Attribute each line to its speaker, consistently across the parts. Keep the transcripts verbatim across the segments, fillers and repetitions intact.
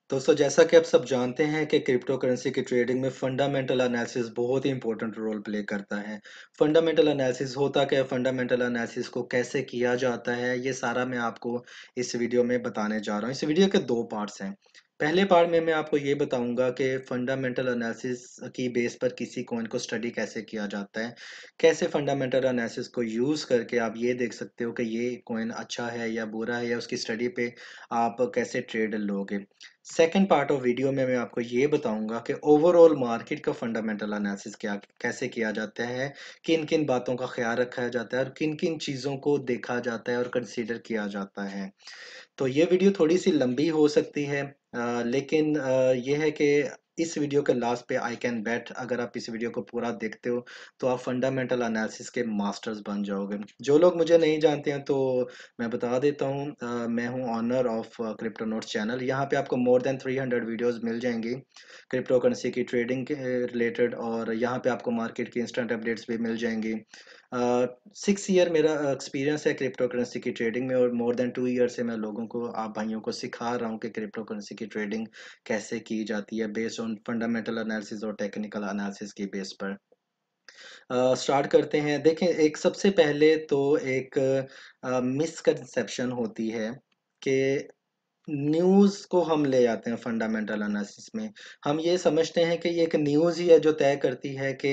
Speaker 1: दोस्तों जैसा कि आप सब जानते हैं कि क्रिप्टो करेंसी की ट्रेडिंग में फंडामेंटल एनालिसिस बहुत ही इंपॉर्टेंट रोल प्ले करता है। फंडामेंटल एनालिसिस होता क्या है, फंडामेंटल एनालिसिस को कैसे किया जाता है, ये सारा मैं आपको इस वीडियो में बताने जा रहा हूँ। इस वीडियो के दो पार्ट्स हैं। पहले पार्ट में मैं आपको ये बताऊंगा कि फंडामेंटल एनालिसिस की बेस पर किसी कॉइन को स्टडी कैसे किया जाता है, कैसे फंडामेंटल एनालिसिस को यूज़ करके आप ये देख सकते हो कि ये कॉइन अच्छा है या बुरा है, या उसकी स्टडी पे आप कैसे ट्रेड लोगे। सेकेंड पार्ट ऑफ वीडियो में मैं आपको ये बताऊंगा कि ओवरऑल मार्केट का फंडामेंटल एनालिसिस क्या कैसे किया जाता है, किन किन बातों का ख्याल रखा जाता है और किन किन चीज़ों को देखा जाता है और कंसीडर किया जाता है। तो ये वीडियो थोड़ी सी लंबी हो सकती है, अ, लेकिन अ, ये है कि इस वीडियो के लास्ट पे आई कैन बेट अगर आप इस वीडियो को पूरा देखते हो तो आप फंडामेंटल एनालिसिस के मास्टर्स बन जाओगे। जो लोग मुझे नहीं जानते हैं तो मैं बता देता हूँ, अ, मैं हूँ owner of crypto notes channel. यहाँ पे आपको more than three hundred videos मिल जाएंगी क्रिप्टो करेंसी की ट्रेडिंग के रिलेटेड, और यहाँ पे आपको मार्केट की इंस्टेंट अपडेट्स भी मिल जाएंगी। सिक्स ईयर मेरा एक्सपीरियंस है क्रिप्टो करेंसी की ट्रेडिंग में, और मोर देन टू ईयर से मैं लोगों को, आप भाइयों को सिखा रहा हूँ कि क्रिप्टो करेंसी की ट्रेडिंग कैसे की जाती है बेस्ड ऑन फंडामेंटल एनालिसिस और टेक्निकल एनालिसिस की बेस पर। स्टार्ट करते हैं। देखें, एक सबसे पहले तो एक मिसकंसेप्शन होती है कि न्यूज़ को हम ले आते हैं फंडामेंटल एनालिसिस में। हम ये समझते हैं कि ये एक न्यूज़ ही है जो तय करती है कि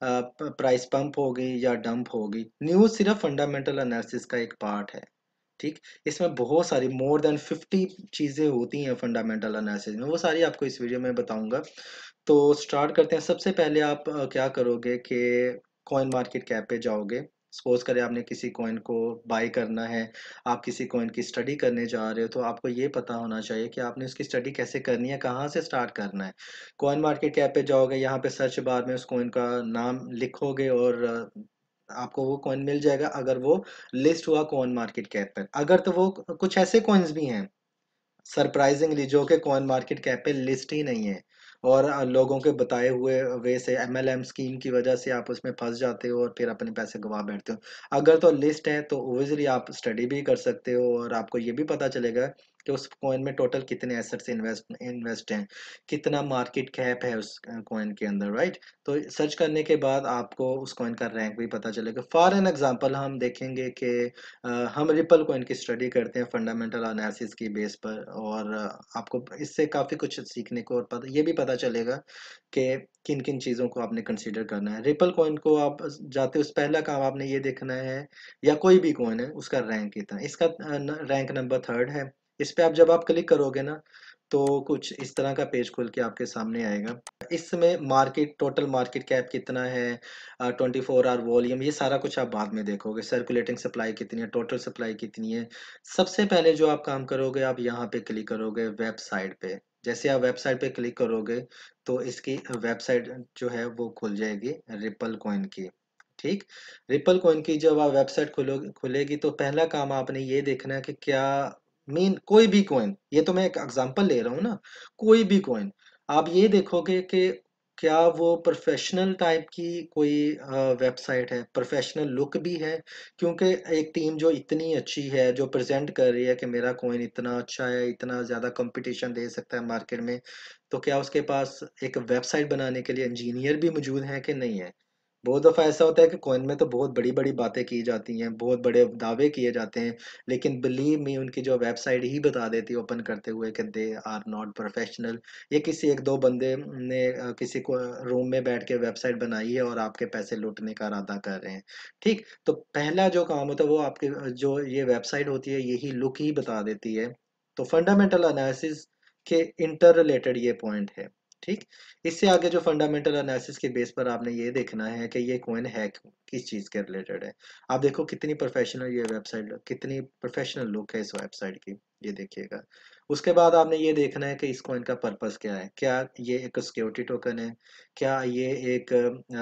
Speaker 1: प्राइस पंप होगी या डंप होगी। न्यूज़ सिर्फ फंडामेंटल एनालिसिस का एक पार्ट है। ठीक, इसमें बहुत सारी मोर देन फिफ्टी चीज़ें होती हैं फंडामेंटल एनालिसिस में, वो सारी आपको इस वीडियो में बताऊंगा। तो स्टार्ट करते हैं। सबसे पहले आप अ, क्या करोगे कि कॉइन मार्केट कैप पे जाओगे। सपोज करें आपने किसी कॉइन को बाय करना है, आप किसी कॉइन की स्टडी करने जा रहे हो, तो आपको ये पता होना चाहिए कि आपने उसकी स्टडी कैसे करनी है, कहाँ से स्टार्ट करना है। कॉइन मार्केट कैप पे जाओगे, यहाँ पे सर्च बार में उस कॉइन का नाम लिखोगे और अ, आपको वो कॉइन मिल जाएगा अगर वो लिस्ट हुआ कॉइन मार्केट कैप पर। अगर तो वो कुछ ऐसे कॉइन्स भी हैं सरप्राइजिंगली जो कि कॉइन मार्केट कैप पे लिस्ट ही नहीं है, और अ, लोगों के बताए हुए वे से एमएलएम स्कीम की वजह से आप उसमें फंस जाते हो और फिर अपने पैसे गवा बैठते हो। अगर तो लिस्ट है तो ओबियसली आप स्टडी भी कर सकते हो और आपको ये भी पता चलेगा कि उस कॉइन में टोटल कितने एसेट्स इन्वेस्ट इन्वेस्ट हैं, कितना मार्केट कैप है उस कॉइन के अंदर, राइट। तो सर्च करने के बाद आपको उस कॉइन का रैंक भी पता चलेगा। फॉर एन एग्जांपल हम देखेंगे कि अ, हम रिपल कॉइन की स्टडी करते हैं फंडामेंटल एनालिसिस की बेस पर, और अ, आपको इससे काफ़ी कुछ सीखने को और पता ये भी पता चलेगा कि किन किन चीज़ों को आपने कंसीडर करना है। रिपल कॉइन को आप जाते उस पहला काम आपने ये देखना है, या कोई भी कॉइन है उसका रैंक कितना है। इसका रैंक नंबर थर्ड है। इस पे आप जब आप क्लिक करोगे ना तो कुछ इस तरह का पेज खुल के आपके सामने आएगा। इसमें मार्केट टोटल मार्केट कैप कितना है, ट्वेंटी फोर आवर वॉल्यूम, ये सारा कुछ आप बाद में देखोगे। सर्कुलेटिंग सप्लाई कितनी है, टोटल सप्लाई कितनी है। सबसे पहले जो आप काम करोगे, आप यहाँ पे क्लिक करोगे वेबसाइट पे। जैसे आप वेबसाइट पे क्लिक करोगे तो इसकी वेबसाइट जो है वो खुल जाएगी रिपल कॉइन की। ठीक, रिपल कॉइन की जब आप वेबसाइट खुलोगे खुलेगी तो पहला काम आपने ये देखना है कि क्या मीन कोई भी कॉइन, ये तो मैं एक एग्जांपल ले रहा हूँ ना, कोई भी कॉइन आप ये देखोगे कि क्या वो प्रोफेशनल टाइप की कोई वेबसाइट है, प्रोफेशनल लुक भी है। क्योंकि एक टीम जो इतनी अच्छी है, जो प्रेजेंट कर रही है कि मेरा कॉइन इतना अच्छा है, इतना ज़्यादा कंपटीशन दे सकता है मार्केट में, तो क्या उसके पास एक वेबसाइट बनाने के लिए इंजीनियर भी मौजूद हैं कि नहीं है। बहुत दफ़ा ऐसा होता है कि कॉइन में तो बहुत बड़ी-बड़ी बातें की जाती हैं, बहुत बड़े दावे किए जाते हैं, लेकिन बिलीव मी उनकी जो वेबसाइट ही बता देती है ओपन करते हुए कि दे आर नॉट प्रोफेशनल। ये किसी एक दो बंदे ने अ, किसी को रूम में बैठ के वेबसाइट बनाई है और आपके पैसे लूटने का इरादा कर रहे हैं। ठीक, तो पहला जो काम होता है वो आपके अ, जो ये वेबसाइट होती है यही लुक ही बता देती है। तो फंडामेंटल एनालिसिस के इंटर रिलेटेड ये पॉइंट है। ठीक, इससे आगे जो फंडामेंटल एनालिसिस के बेस पर आपने ये देखना है कि ये कॉइन है किस चीज़ के रिलेटेड है। आप देखो कितनी प्रोफेशनल ये वेबसाइट, कितनी प्रोफेशनल लुक है इस वेबसाइट की, ये देखिएगा। उसके बाद आपने ये देखना है कि इस कॉइन का पर्पस क्या है। क्या ये एक सिक्योरिटी टोकन है, क्या ये एक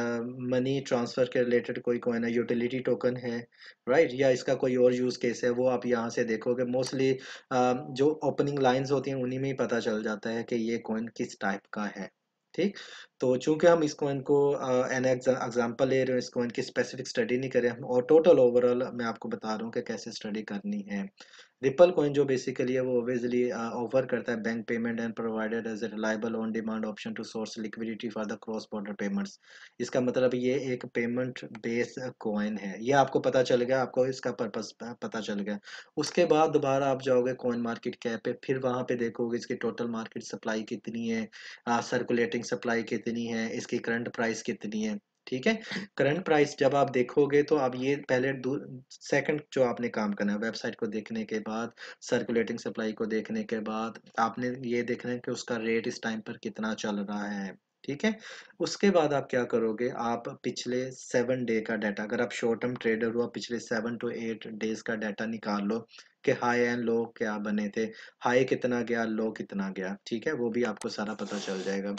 Speaker 1: मनी ट्रांसफर के रिलेटेड कोई कॉइन है, यूटिलिटी टोकन है, राइट, या इसका कोई और यूज़ केस है, वो आप यहाँ से देखोगे। मोस्टली जो ओपनिंग लाइंस होती हैं उन्हीं में ही पता चल जाता है कि ये कॉइन किस टाइप का है। ठीक, तो चूंकि हम इस कॉइन को एन एग्जांपल ले रहे हैं, इस कॉइन की स्पेसिफिक स्टडी नहीं करें हम, और टोटल ओवरऑल मैं आपको बता रहा हूँ कि कैसे स्टडी करनी है। रिपल कॉइन जो बेसिकली है वो ऑब्वियसली ऑफर करता है bank payment and provided as a reliable on demand option to source liquidity for the cross border payments. इसका मतलब ये एक पेमेंट बेस्ड कॉइन है, ये आपको पता चल गया, आपको इसका पर्पस पता चल गया। उसके बाद दोबारा आप जाओगे कॉइन मार्केट कैप पे, फिर वहां पे देखोगे इसकी टोटल मार्केट सप्लाई कितनी है, सर्कुलेटिंग सप्लाई कितनी है, इसकी करंट प्राइस कितनी है। ठीक है, करंट प्राइस जब आप देखोगे तो आप ये पहले सेकंड जो आपने काम करना है, वेबसाइट को देखने के बाद, सर्कुलेटिंग सप्लाई को देखने के बाद आपने ये देखना है कि उसका रेट इस टाइम पर कितना चल रहा है। ठीक है, उसके बाद आप क्या करोगे, आप पिछले सेवन डे का डाटा, अगर आप शॉर्ट टर्म ट्रेडर हो, आप पिछले सेवन टू एट डेज का डाटा निकाल लो कि हाई एंड लो क्या बने थे, हाई कितना गया, लो कितना गया। ठीक है, वो भी आपको सारा पता चल जाएगा।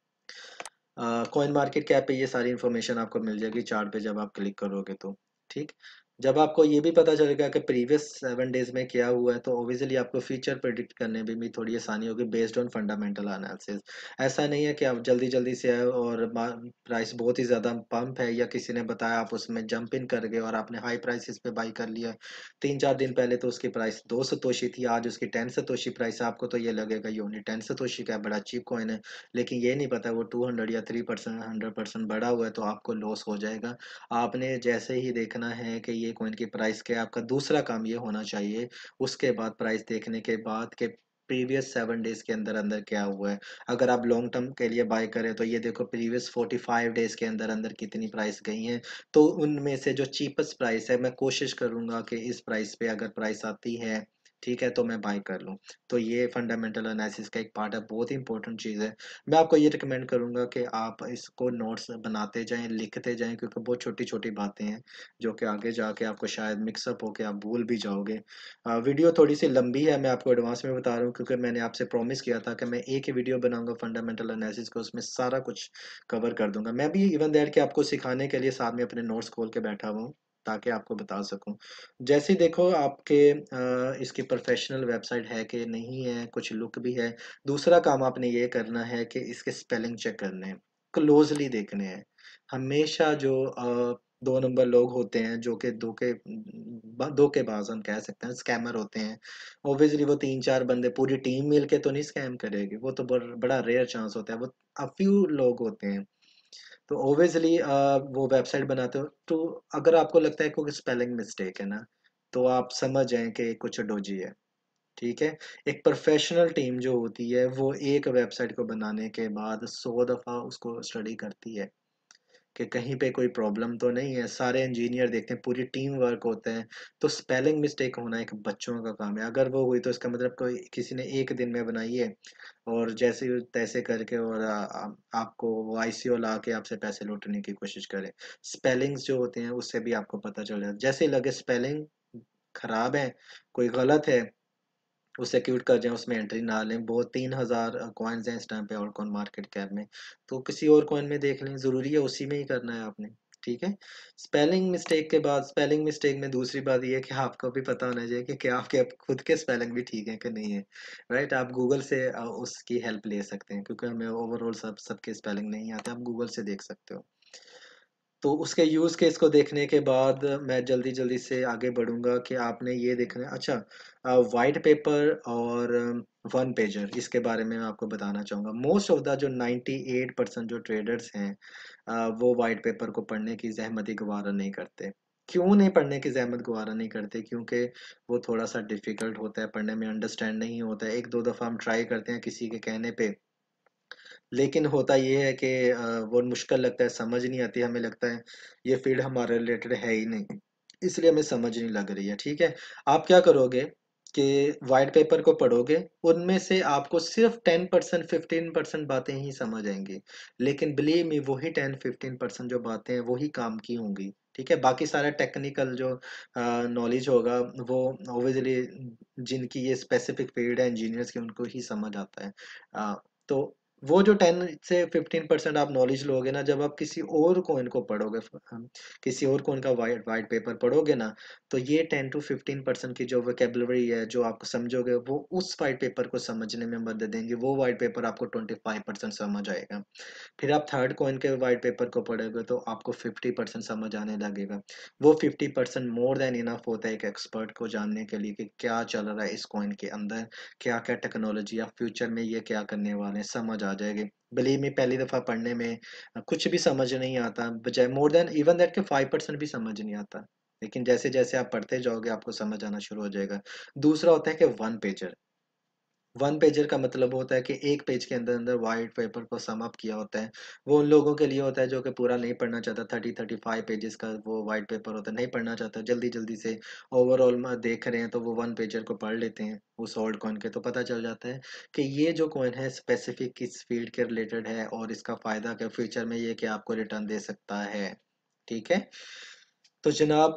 Speaker 1: कॉइन मार्केट कैप पे ये सारी इन्फॉर्मेशन आपको मिल जाएगी चार्ट पे जब आप क्लिक करोगे तो। ठीक, जब आपको ये भी पता चलेगा कि प्रीवियस सेवन डेज में क्या हुआ है तो ऑब्वियसली आपको फ्यूचर प्रेडिक्ट करने में भी थोड़ी आसानी होगी बेस्ड ऑन फंडामेंटल एनालिसिस। ऐसा नहीं है कि आप जल्दी जल्दी से आए और प्राइस बहुत ही ज़्यादा पंप है या किसी ने बताया आप उसमें जंप इन कर गए और आपने हाई प्राइसेस पे बाई कर लिया। तीन चार दिन पहले तो उसकी प्राइस दो सतोशी थी, आज उसकी टेन सतोशी प्राइस है, आपको तो ये लगेगा ये ओनली टेन सतोशी का बड़ा चीप कॉइन है, लेकिन ये नहीं पता वो टू हंड्रेड या थ्री परसेंट हंड्रेड परसेंट बढ़ा हुआ है तो आपको लॉस हो जाएगा। आपने जैसे ही देखना है कि ये कॉइन की प्राइस क्या है, आपका दूसरा काम ये होना चाहिए उसके बाद प्राइस देखने के बाद के प्रीवियस सेवन डेज के अंदर अंदर क्या हुआ है। अगर आप लॉन्ग टर्म के लिए बाय करें तो ये देखो प्रीवियस फोर्टी फाइव डेज के अंदर अंदर कितनी प्राइस गई है, तो उनमें से जो चीपेस्ट प्राइस है मैं कोशिश करूंगा कि इस प्राइस पे अगर प्राइस आती है, ठीक है, तो मैं बाय कर लूँ। तो ये फंडामेंटल एनालिसिस का एक पार्ट है, बहुत ही इंपॉर्टेंट चीज़ है। मैं आपको ये रिकमेंड करूंगा कि आप इसको नोट्स बनाते जाएं, लिखते जाएं, क्योंकि बहुत छोटी छोटी बातें हैं जो कि आगे जाके आपको शायद मिक्सअप हो के आप भूल भी जाओगे। अ, वीडियो थोड़ी सी लंबी है, मैं आपको एडवांस में बता रहा हूँ क्योंकि मैंने आपसे प्रॉमिस किया था कि मैं एक ही वीडियो बनाऊंगा फंडामेंटल एनालिसिस को, उसमें सारा कुछ कवर कर दूंगा। मैं भी इवन दैट कि आपको सिखाने के लिए साथ में अपने नोट्स खोल के बैठा हुआ हूँ ताकि आपको बता सकूं। जैसे ही देखो आपके अ, इसकी प्रोफेशनल वेबसाइट है कि नहीं है, कुछ लुक भी है। दूसरा काम आपने ये करना है कि इसके स्पेलिंग चेक करने हैं, क्लोजली देखने हैं। हमेशा जो अ, दो नंबर लोग होते हैं जो कि धोखे ब- धोखेबाज हम कह सकते हैं, स्कैमर होते हैं। ऑब्वियसली वो तीन चार बंदे पूरी टीम मिल के तो नहीं स्कैम करेगी, वो तो बड़, बड़ा रेयर चांस होता है, वो अ फ्यू लोग होते हैं। तो ऑब्वियसली वो वेबसाइट बनाते हो तो अगर आपको लगता है कोई स्पेलिंग मिस्टेक है ना, तो आप समझ जाएं कि कुछ डोजी है। ठीक है, एक प्रोफेशनल टीम जो होती है वो एक वेबसाइट को बनाने के बाद सौ दफ़ा उसको स्टडी करती है कि कहीं पे कोई प्रॉब्लम तो नहीं है, सारे इंजीनियर देखते हैं, पूरी टीम वर्क होते हैं। तो स्पेलिंग मिस्टेक होना एक बच्चों का काम है, अगर वो हुई तो इसका मतलब कोई किसी ने एक दिन में बनाई है और जैसे तैसे करके और आ, आ, आपको वो आईसीओ ला के आपसे पैसे लूटने की कोशिश करे। स्पेलिंग्स जो होते हैं उससे भी आपको पता चल जाता है, जैसे ही लगे स्पेलिंग खराब है, कोई गलत है, उसे क्यूट कर जाए, उसमें एंट्री ना लें। बहुत तीन हजार कॉइन्स हैं इस टाइम पे ऑल्टकॉइन मार्केट कैप में, तो किसी और कॉइन में देख लें, ज़रूरी है उसी में ही करना है आपने। ठीक है, स्पेलिंग मिस्टेक के बाद, स्पेलिंग मिस्टेक में दूसरी बात ये है कि आपको भी पता होना चाहिए कि क्या आपके खुद के स्पेलिंग भी ठीक है कि नहीं है। राइट, आप गूगल से अ, उसकी हेल्प ले सकते हैं क्योंकि हमें ओवरऑल सब सबके स्पेलिंग नहीं आते, आप गूगल से देख सकते हो। तो उसके यूज़ केस को देखने के बाद मैं जल्दी जल्दी से आगे बढ़ूंगा कि आपने ये देखना है। अच्छा, वाइट पेपर और वन पेजर, इसके बारे में मैं आपको बताना चाहूँगा। मोस्ट ऑफ द जो नाइन्टी एट परसेंट जो ट्रेडर्स हैं अ, वो वाइट पेपर को पढ़ने की जहमत ही गवारा नहीं करते। क्यों नहीं पढ़ने की जहमत गवारा नहीं करते, क्योंकि वो थोड़ा सा डिफिकल्ट होता है पढ़ने में, अंडरस्टैंड नहीं होता है। एक दो दफ़ा हम ट्राई करते हैं किसी के कहने पे, लेकिन होता ये है कि अ, वो मुश्किल लगता है, समझ नहीं आती, हमें लगता है ये फील्ड हमारे रिलेटेड है ही नहीं, इसलिए हमें समझ नहीं लग रही है। ठीक है, आप क्या करोगे कि वाइट पेपर को पढ़ोगे, उनमें से आपको सिर्फ टेन परसेंट फिफ्टीन परसेंट बातें ही समझ आएंगी, लेकिन बिलीव मी वही टेन फिफ्टीन परसेंट जो बातें हैं वही काम की होंगी। ठीक है, बाकी सारा टेक्निकल जो नॉलेज होगा वो ऑब्वियसली जिनकी ये स्पेसिफिक फील्ड है इंजीनियर्स की, उनको ही समझ आता है। अ, तो वो जो टेन से फिफ्टीन परसेंट आप नॉलेज लोगे ना, जब आप किसी और कॉइन को पढ़ोगे, हम किसी और कॉइन का वाइट वाइट पेपर पढ़ोगे ना, तो ये टेन टू फिफ्टीन परसेंट की जो वोकेबलरी है, जो आप समझोगे, वो उस वाइट पेपर को समझने में मदद देंगे। वो वाइट पेपर आपको ट्वेंटी फाइव परसेंट समझ आएगा। फिर आप थर्ड कॉइन के वाइट पेपर को पढ़ोगे तो आपको फिफ्टी परसेंट समझ आने लगेगा। वो fifty percent more than enough होता है एक एक्सपर्ट को जानने के लिए कि क्या चल रहा है इस कॉइन के अंदर, क्या क्या टेक्नोलॉजी या फ्यूचर में ये क्या करने वाले हैं, समझ आ जाएगी। बिलीव मी, पहली दफ़ा पढ़ने में कुछ भी समझ नहीं आता, बजाय मोर देन इवन दैट के फाइव परसेंट भी समझ नहीं आता। लेकिन जैसे जैसे आप पढ़ते जाओगे आपको समझ आना शुरू हो जाएगा। दूसरा होता है कि वन पेजर। वन पेजर का मतलब होता है कि एक पेज के अंदर अंदर वाइट पेपर को सम अप किया होता है। वो उन लोगों के लिए होता है जो कि पूरा नहीं पढ़ना चाहता, थर्टी थर्टी फाइव पेजेस का वो वाइट पेपर होता है, नहीं पढ़ना चाहता, जल्दी जल्दी से ओवरऑल देख रहे हैं तो वो वन पेजर को पढ़ लेते हैं उस ओल्ड कॉइन के, तो पता चल जाता है कि ये जो कॉइन है स्पेसिफिक किस फील्ड के रिलेटेड है और इसका फायदा क्या फ्यूचर में ये क्या आपको रिटर्न दे सकता है। ठीक है। तो जनाब,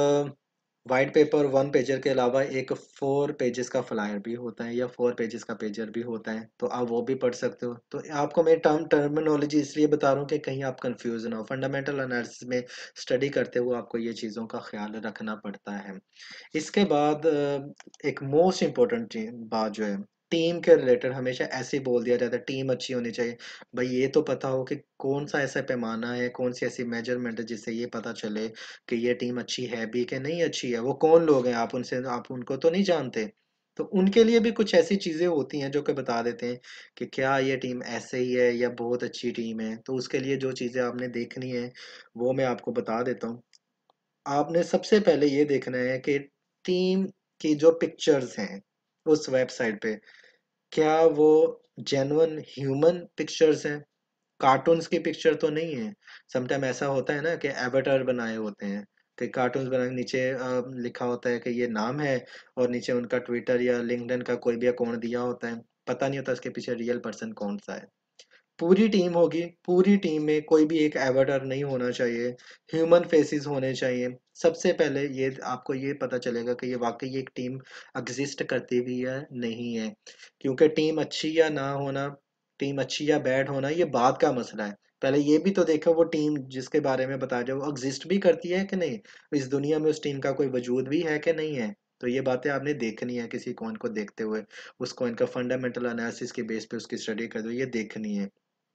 Speaker 1: वाइट पेपर वन पेजर के अलावा एक फोर पेजेस का फ्लायर भी होता है या फोर पेजेस का पेजर भी होता है, तो आप वो भी पढ़ सकते हो। तो आपको मैं टर्म टर्मिनोलॉजी इसलिए बता रहा हूँ कि कहीं आप कंफ्यूज ना हो। फंडामेंटल एनालिसिस में स्टडी करते हुए आपको ये चीज़ों का ख्याल रखना पड़ता है। इसके बाद अ, एक मोस्ट इम्पोर्टेंट बात जो है, टीम के रिलेटेड हमेशा ऐसे ही बोल दिया जाता है टीम अच्छी होनी चाहिए। भाई ये तो पता हो कि कौन सा ऐसा पैमाना है, कौन सी ऐसी मेजरमेंट है जिससे ये पता चले कि ये टीम अच्छी है भी कि नहीं अच्छी है। वो कौन लोग हैं, आप उनसे आप उनको तो नहीं जानते। तो उनके लिए भी कुछ ऐसी चीज़ें होती हैं जो कि बता देते हैं कि क्या ये टीम ऐसे ही है या बहुत अच्छी टीम है। तो उसके लिए जो चीज़ें आपने देखनी है वो मैं आपको बता देता हूँ। आपने सबसे पहले ये देखना है कि टीम की जो पिक्चर्स हैं उस वेबसाइट पे, क्या वो जेन्युइन ह्यूमन पिक्चर्स हैं, कार्टून्स की पिक्चर तो नहीं है। समटाइम ऐसा होता है ना कि एवाटार बनाए होते हैं, कि कार्टून्स बना के नीचे अ, लिखा होता है कि ये नाम है और नीचे उनका ट्विटर या लिंक्डइन का कोई भी अकाउंट दिया होता है, पता नहीं होता इसके पीछे रियल पर्सन कौन सा है। पूरी टीम होगी, पूरी टीम में कोई भी एक एवाटार नहीं होना चाहिए, ह्यूमन फेसेस होने चाहिए। सबसे पहले ये आपको ये पता चलेगा कि ये वाकई एक टीम एग्जिस्ट करती भी है नहीं है। क्योंकि टीम अच्छी या ना होना, टीम अच्छी या बैड होना ये बात का मसला है। पहले ये भी तो देखो वो टीम जिसके बारे में बताया जाए वो एग्जिस्ट भी करती है कि नहीं, इस दुनिया में उस टीम का कोई वजूद भी है कि नहीं है। तो ये बातें आपने देखनी है किसी कॉइन को देखते हुए, उस कॉइन का फंडामेंटल एनालिसिस के बेस पे उसकी स्टडी करते हुए ये देखनी है।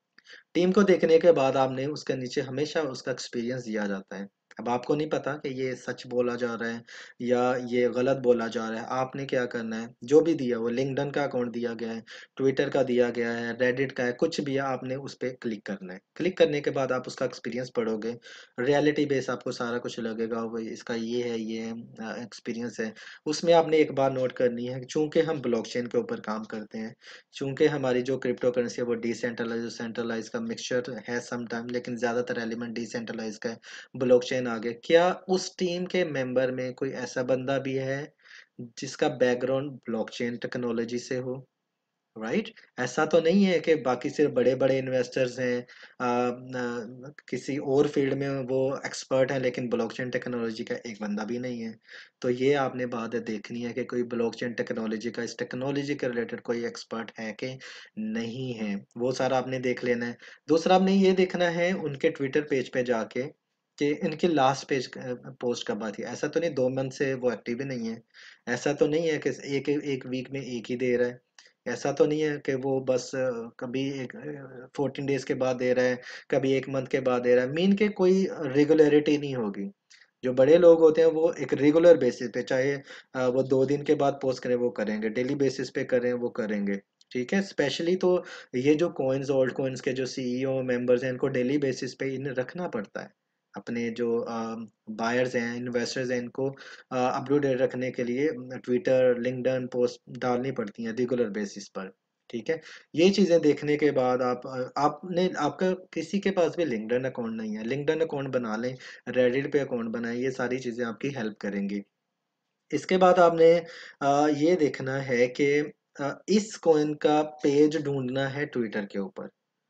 Speaker 1: टीम को देखने के बाद आपने उसके नीचे हमेशा उसका एक्सपीरियंस दिया जाता है। अब आपको नहीं पता कि ये सच बोला जा रहा है या ये गलत बोला जा रहा है, आपने क्या करना है, जो भी दिया वो लिंक्डइन का अकाउंट दिया गया है, ट्विटर का दिया गया है, रेडिट का है, कुछ भी है, आपने उस पर क्लिक करना है। क्लिक करने के बाद आप उसका एक्सपीरियंस पढ़ोगे, रियलिटी बेस आपको सारा कुछ लगेगा, वो इसका ये है, ये एक्सपीरियंस है। उसमें आपने एक बात नोट करनी है, चूंकि हम ब्लॉकचेन के ऊपर काम करते हैं, चूंकि हमारी जो क्रिप्टो करेंसी है वो डिसेंट्रलाइज और सेंट्रलाइज का मिक्सचर है समटाइम, लेकिन ज़्यादातर एलिमेंट डिसेंट्रलाइज का है, ब्लॉकचेन आ गया। क्या उस टीम के मेंबर में कोई ऐसा बंदा भी है जिसका बैकग्राउंड ब्लॉकचेन टेक्नोलॉजी से हो? राइट। ऐसा तो नहीं है कि बाकी सिर्फ बड़े बड़े इन्वेस्टर्स हैं, आ, न, किसी और फील्ड में वो एक्सपर्ट हैं लेकिन ब्लॉकचेन टेक्नोलॉजी का एक बंदा भी नहीं है। तो ये आपने बात देखनी है कि कोई ब्लॉकचेन टेक्नोलॉजी का, इस टेक्नोलॉजी के रिलेटेड कोई एक्सपर्ट है कि नहीं है, वो सारा आपने देख लेना है। दूसरा आपने ये देखना है उनके ट्विटर पेज पे जाके कि इनकी लास्ट पेज पोस्ट कब आती है। ऐसा तो नहीं दो मंथ से वो एक्टिव ही नहीं है, ऐसा तो नहीं है कि एक एक वीक में एक ही दे रहा है, ऐसा तो नहीं है कि वो बस अ, कभी एक फोर्टीन डेज के बाद दे रहा है, कभी एक मंथ के बाद दे रहा है, मीन के कोई रेगुलरिटी नहीं होगी। जो बड़े लोग होते हैं वो एक रेगुलर बेसिस पे, चाहे अ, वो दो दिन के बाद पोस्ट करें वो करेंगे, डेली बेसिस पे करें वो करेंगे। ठीक है। स्पेशली तो ये जो कॉइन्स ओल्ड कॉइन्स के जो सीईओ मेंबर्स हैं इनको डेली बेसिस पे इन्हें रखना पड़ता है। अपने जो बायर्स हैं, इन्वेस्टर्स हैं, इनको अप टू डेट रखने के लिए ट्विटर लिंक्डइन पोस्ट डालनी पड़ती हैं रेगुलर बेसिस पर। ठीक है। ये चीज़ें देखने के बाद आप अ, आपने आपका किसी के पास भी लिंक्डइन अकाउंट नहीं है, लिंक्डइन अकाउंट बना लें, रेडिट पे अकाउंट बनाएं, ये सारी चीज़ें आपकी हेल्प करेंगी। इसके बाद आपने अ, ये देखना है कि अ, इस कॉइन का पेज ढूंढना है ट्विटर के ऊपर,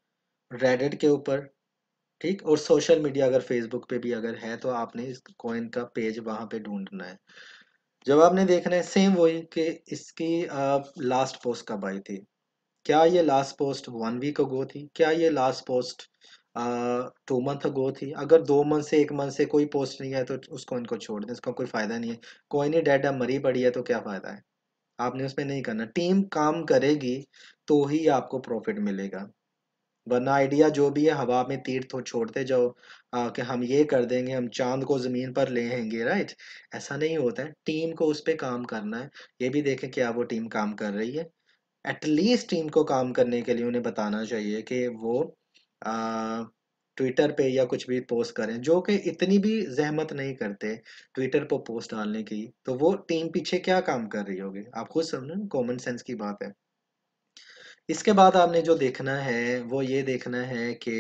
Speaker 1: रेडिट के ऊपर। ठीक। और सोशल मीडिया अगर फेसबुक पे भी अगर है तो आपने इस कॉइन का पेज वहां पे ढूंढना है। जब आपने देखना है सेम वही कि इसकी लास्ट पोस्ट कब आई थी, क्या ये last post one week ago थी? क्या ये last post two month ago थी? अगर दो मंथ से एक मंथ से कोई पोस्ट नहीं है तो उस कॉइन को छोड़ दें, इसका कोई फायदा नहीं है। कॉइन ही डेड है, मरी पड़ी है, तो क्या फायदा है? आपने उसमें नहीं करना। टीम काम करेगी तो ही आपको प्रॉफिट मिलेगा, वरना आइडिया जो भी है हवा में तीर तो छोड़ते जाओ। आ, कि हम ये कर देंगे, हम चांद को जमीन पर ले आएंगे, राइट? ऐसा नहीं होता है। टीम को उस पे काम करना है। ये भी देखें क्या वो टीम काम कर रही है। एटलीस्ट टीम को काम करने के लिए उन्हें बताना चाहिए कि वो आ, ट्विटर पे या कुछ भी पोस्ट करें, जो कि इतनी भी जहमत नहीं करते ट्विटर पर पोस्ट डालने की। तो वो टीम पीछे क्या काम कर रही होगी, आप खुद समझो, कॉमन सेंस की बात है। इसके बाद आपने जो देखना है वो ये देखना है कि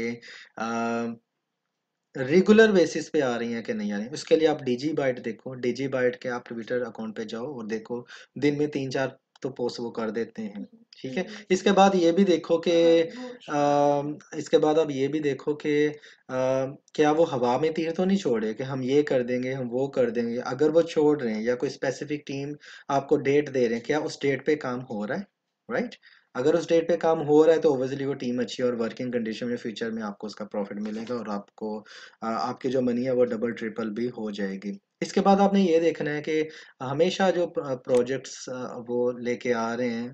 Speaker 1: रेगुलर बेसिस पे आ रही हैं कि नहीं आ रही हैं। उसके लिए आप डिजी बाइट देखो, डिजी बाइट के आप ट्विटर अकाउंट पे जाओ और देखो, दिन में तीन चार तो पोस्ट वो कर देते हैं। ठीक है। इसके बाद ये भी देखो कि अम, इसके बाद आप ये भी देखो कि अम, क्या वो हवा में तीर तो नहीं छोड़े कि हम ये कर देंगे, हम वो कर देंगे। अगर वो छोड़ रहे हैं या कोई स्पेसिफिक टीम आपको डेट दे रहे हैं, क्या उस डेट पे काम हो रहा है? राइट। अगर उस डेट पे काम हो रहा है तो ओबियसली वो टीम अच्छी है और वर्किंग कंडीशन में फ्यूचर में आपको उसका प्रॉफिट मिलेगा और आपको आ, आपकी जो मनी है वो डबल ट्रिपल भी हो जाएगी। इसके बाद आपने ये देखना है कि हमेशा जो प्रोजेक्ट्स वो लेके आ रहे हैं,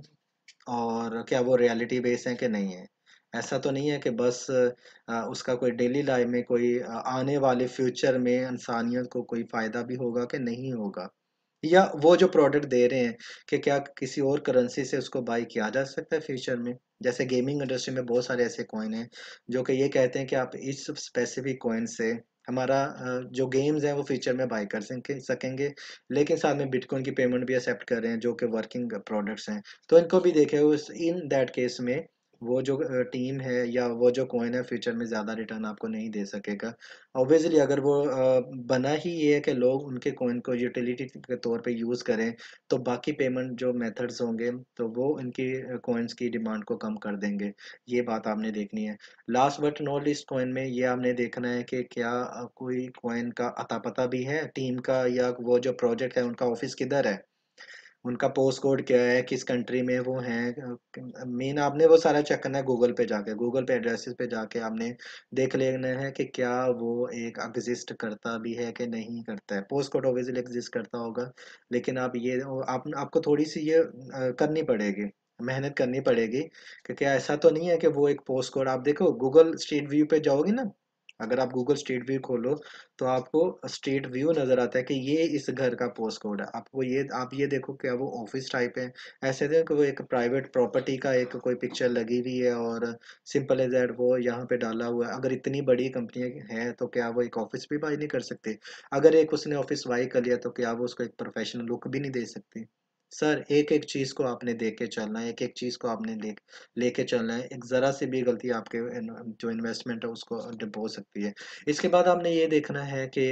Speaker 1: और क्या वो रियलिटी बेस है कि नहीं है। ऐसा तो नहीं है कि बस आ, उसका कोई डेली लाइफ में कोई आ, आने वाले फ्यूचर में इंसानियत को कोई फायदा भी होगा कि नहीं होगा, या वो जो प्रोडक्ट दे रहे हैं कि क्या किसी और करेंसी से उसको बाई किया जा सकता है फ्यूचर में। जैसे गेमिंग इंडस्ट्री में बहुत सारे ऐसे कॉइन हैं जो कि ये कहते हैं कि आप इस स्पेसिफिक कॉइन से हमारा अ, जो गेम्स हैं वो फ्यूचर में बाई कर सके सकेंगे, लेकिन साथ में बिटकॉइन की पेमेंट भी एक्सेप्ट कर रहे हैं जो कि वर्किंग प्रोडक्ट्स हैं। तो इनको भी देखे उस इन दैट केस में वो जो टीम है या वो जो कॉइन है फ्यूचर में ज़्यादा रिटर्न आपको नहीं दे सकेगा। ऑब्वियसली अगर वो अ, बना ही ये है कि लोग उनके कॉइन को यूटिलिटी के तौर पे यूज़ करें, तो बाकी पेमेंट जो मेथड्स होंगे तो वो इनकी कॉइन्स की डिमांड को कम कर देंगे। ये बात आपने देखनी है। Last but not least coin में ये आपने देखना है कि क्या अ, कोई कॉइन का अता पता भी है टीम का, या वो जो प्रोजेक्ट है उनका ऑफिस किधर है, उनका पोस्ट कोड क्या है, किस कंट्री में वो हैं। मेन आपने वो सारा चेक करना है गूगल पे जाके, गूगल पे एड्रेसेस पे जाके आपने देख लेना है कि क्या वो एक एग्जिस्ट करता भी है कि नहीं करता है। पोस्ट कोड ऑब्वियसली एग्जिस्ट करता होगा, लेकिन आप ये आप आपको थोड़ी सी ये अ, करनी पड़ेगी, मेहनत करनी पड़ेगी कि क्या ऐसा तो नहीं है कि वो एक पोस्ट कोड आप देखो गूगल स्ट्रीट व्यू पे जाओगे ना। अगर आप गूगल स्ट्रीट व्यू खोलो तो आपको स्ट्रीट व्यू नज़र आता है कि ये इस घर का पोस्ट कोड है। आपको ये आप ये देखो क्या वो ऑफिस टाइप है, ऐसे देखो वो एक प्राइवेट प्रॉपर्टी का एक कोई पिक्चर लगी हुई है और सिंपल एज दैट वो यहाँ पे डाला हुआ है। अगर इतनी बड़ी कंपनी है तो क्या वो एक ऑफिस भी बाई नहीं कर सकती? अगर एक उसने ऑफिस बाई कर लिया तो क्या वो उसको एक प्रोफेशनल लुक भी नहीं दे सकती? सर एक एक चीज़ को आपने देख के चलना है, एक एक चीज़ को आपने ले लेके चलना है। एक ज़रा सी भी गलती आपके इन- जो इन्वेस्टमेंट है उसको डिप हो सकती है। इसके बाद आपने ये देखना है कि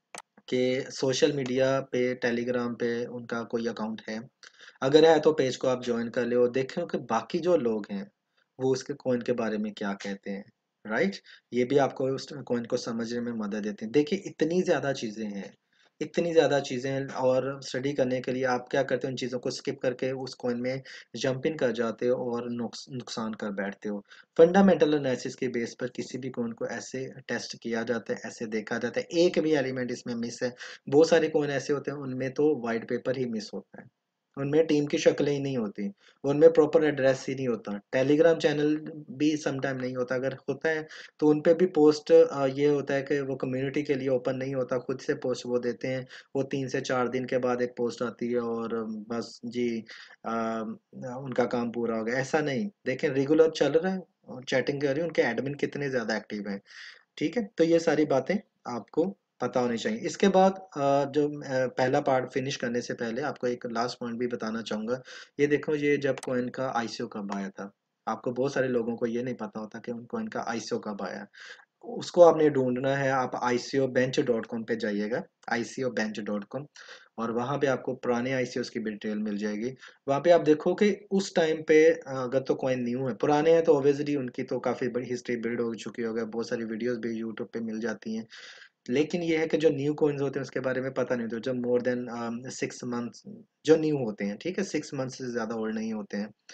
Speaker 1: कि सोशल मीडिया पे टेलीग्राम पे उनका कोई अकाउंट है। अगर है तो पेज को आप ज्वाइन कर ले और देखें कि बाकी जो लोग हैं वो उसके कॉइन के बारे में क्या कहते हैं। राइट। ये भी आपको उस कॉइन को समझने में मदद देते हैं। देखिए इतनी ज़्यादा चीज़ें हैं, इतनी ज़्यादा चीज़ें हैं, और स्टडी करने के लिए आप क्या करते हो, उन चीज़ों को स्किप करके उस कॉइन में जंप इन कर जाते हो और नुक्स, नुकसान कर बैठते हो। फंडामेंटल एनालिसिस के बेस पर किसी भी कॉइन को ऐसे टेस्ट किया जाता है, ऐसे देखा जाता है, एक भी एलिमेंट इसमें मिस है। बहुत सारे कॉइन ऐसे होते हैं उनमें तो वाइट पेपर ही मिस होता है, उनमें टीम की शक्लें ही नहीं होती, उनमें प्रॉपर एड्रेस ही नहीं होता, टेलीग्राम चैनल भी समटाइम नहीं होता। अगर होता है तो उन पे भी पोस्ट ये होता है कि वो कम्युनिटी के लिए ओपन नहीं होता, खुद से पोस्ट वो देते हैं। वो तीन से चार दिन के बाद एक पोस्ट आती है और बस जी आ, उनका काम पूरा हो गया। ऐसा नहीं, देखें रेगुलर चल रहा है और चैटिंग कर रही है, उनके एडमिन कितने ज़्यादा एक्टिव हैं। ठीक है। तो ये सारी बातें आपको पता होनी चाहिए। इसके बाद अ, जो अ, पहला पार्ट फिनिश करने से पहले आपको एक लास्ट पॉइंट भी बताना चाहूँगा। ये देखो, ये जब कॉइन का आईसीओ कब आया था, आपको बहुत सारे लोगों को ये नहीं पता होता कि उन कॉइन का आईसीओ कब आया। उसको आपने ढूंढना है, आप I C O bench dot com पे जाइएगा, I C O bench dot com, और वहाँ पे आपको पुराने आई सी ओज़ की डिटेल मिल जाएगी। वहाँ पे आप देखो कि उस टाइम पे अ, अगर तो कॉइन न्यू है, पुराने हैं तो ऑब्वियसली उनकी तो काफ़ी बड़ी हिस्ट्री बिल्ड हो चुकी होगी, बहुत सारी वीडियोस भी यूट्यूब पे मिल जाती हैं। लेकिन ये है कि जो न्यू कॉइन्स होते हैं उसके बारे में पता नहीं होता, जो मोर देन सिक्स मंथ्स जो न्यू होते हैं, ठीक है, सिक्स मंथ्स से ज़्यादा ओल्ड नहीं होते हैं।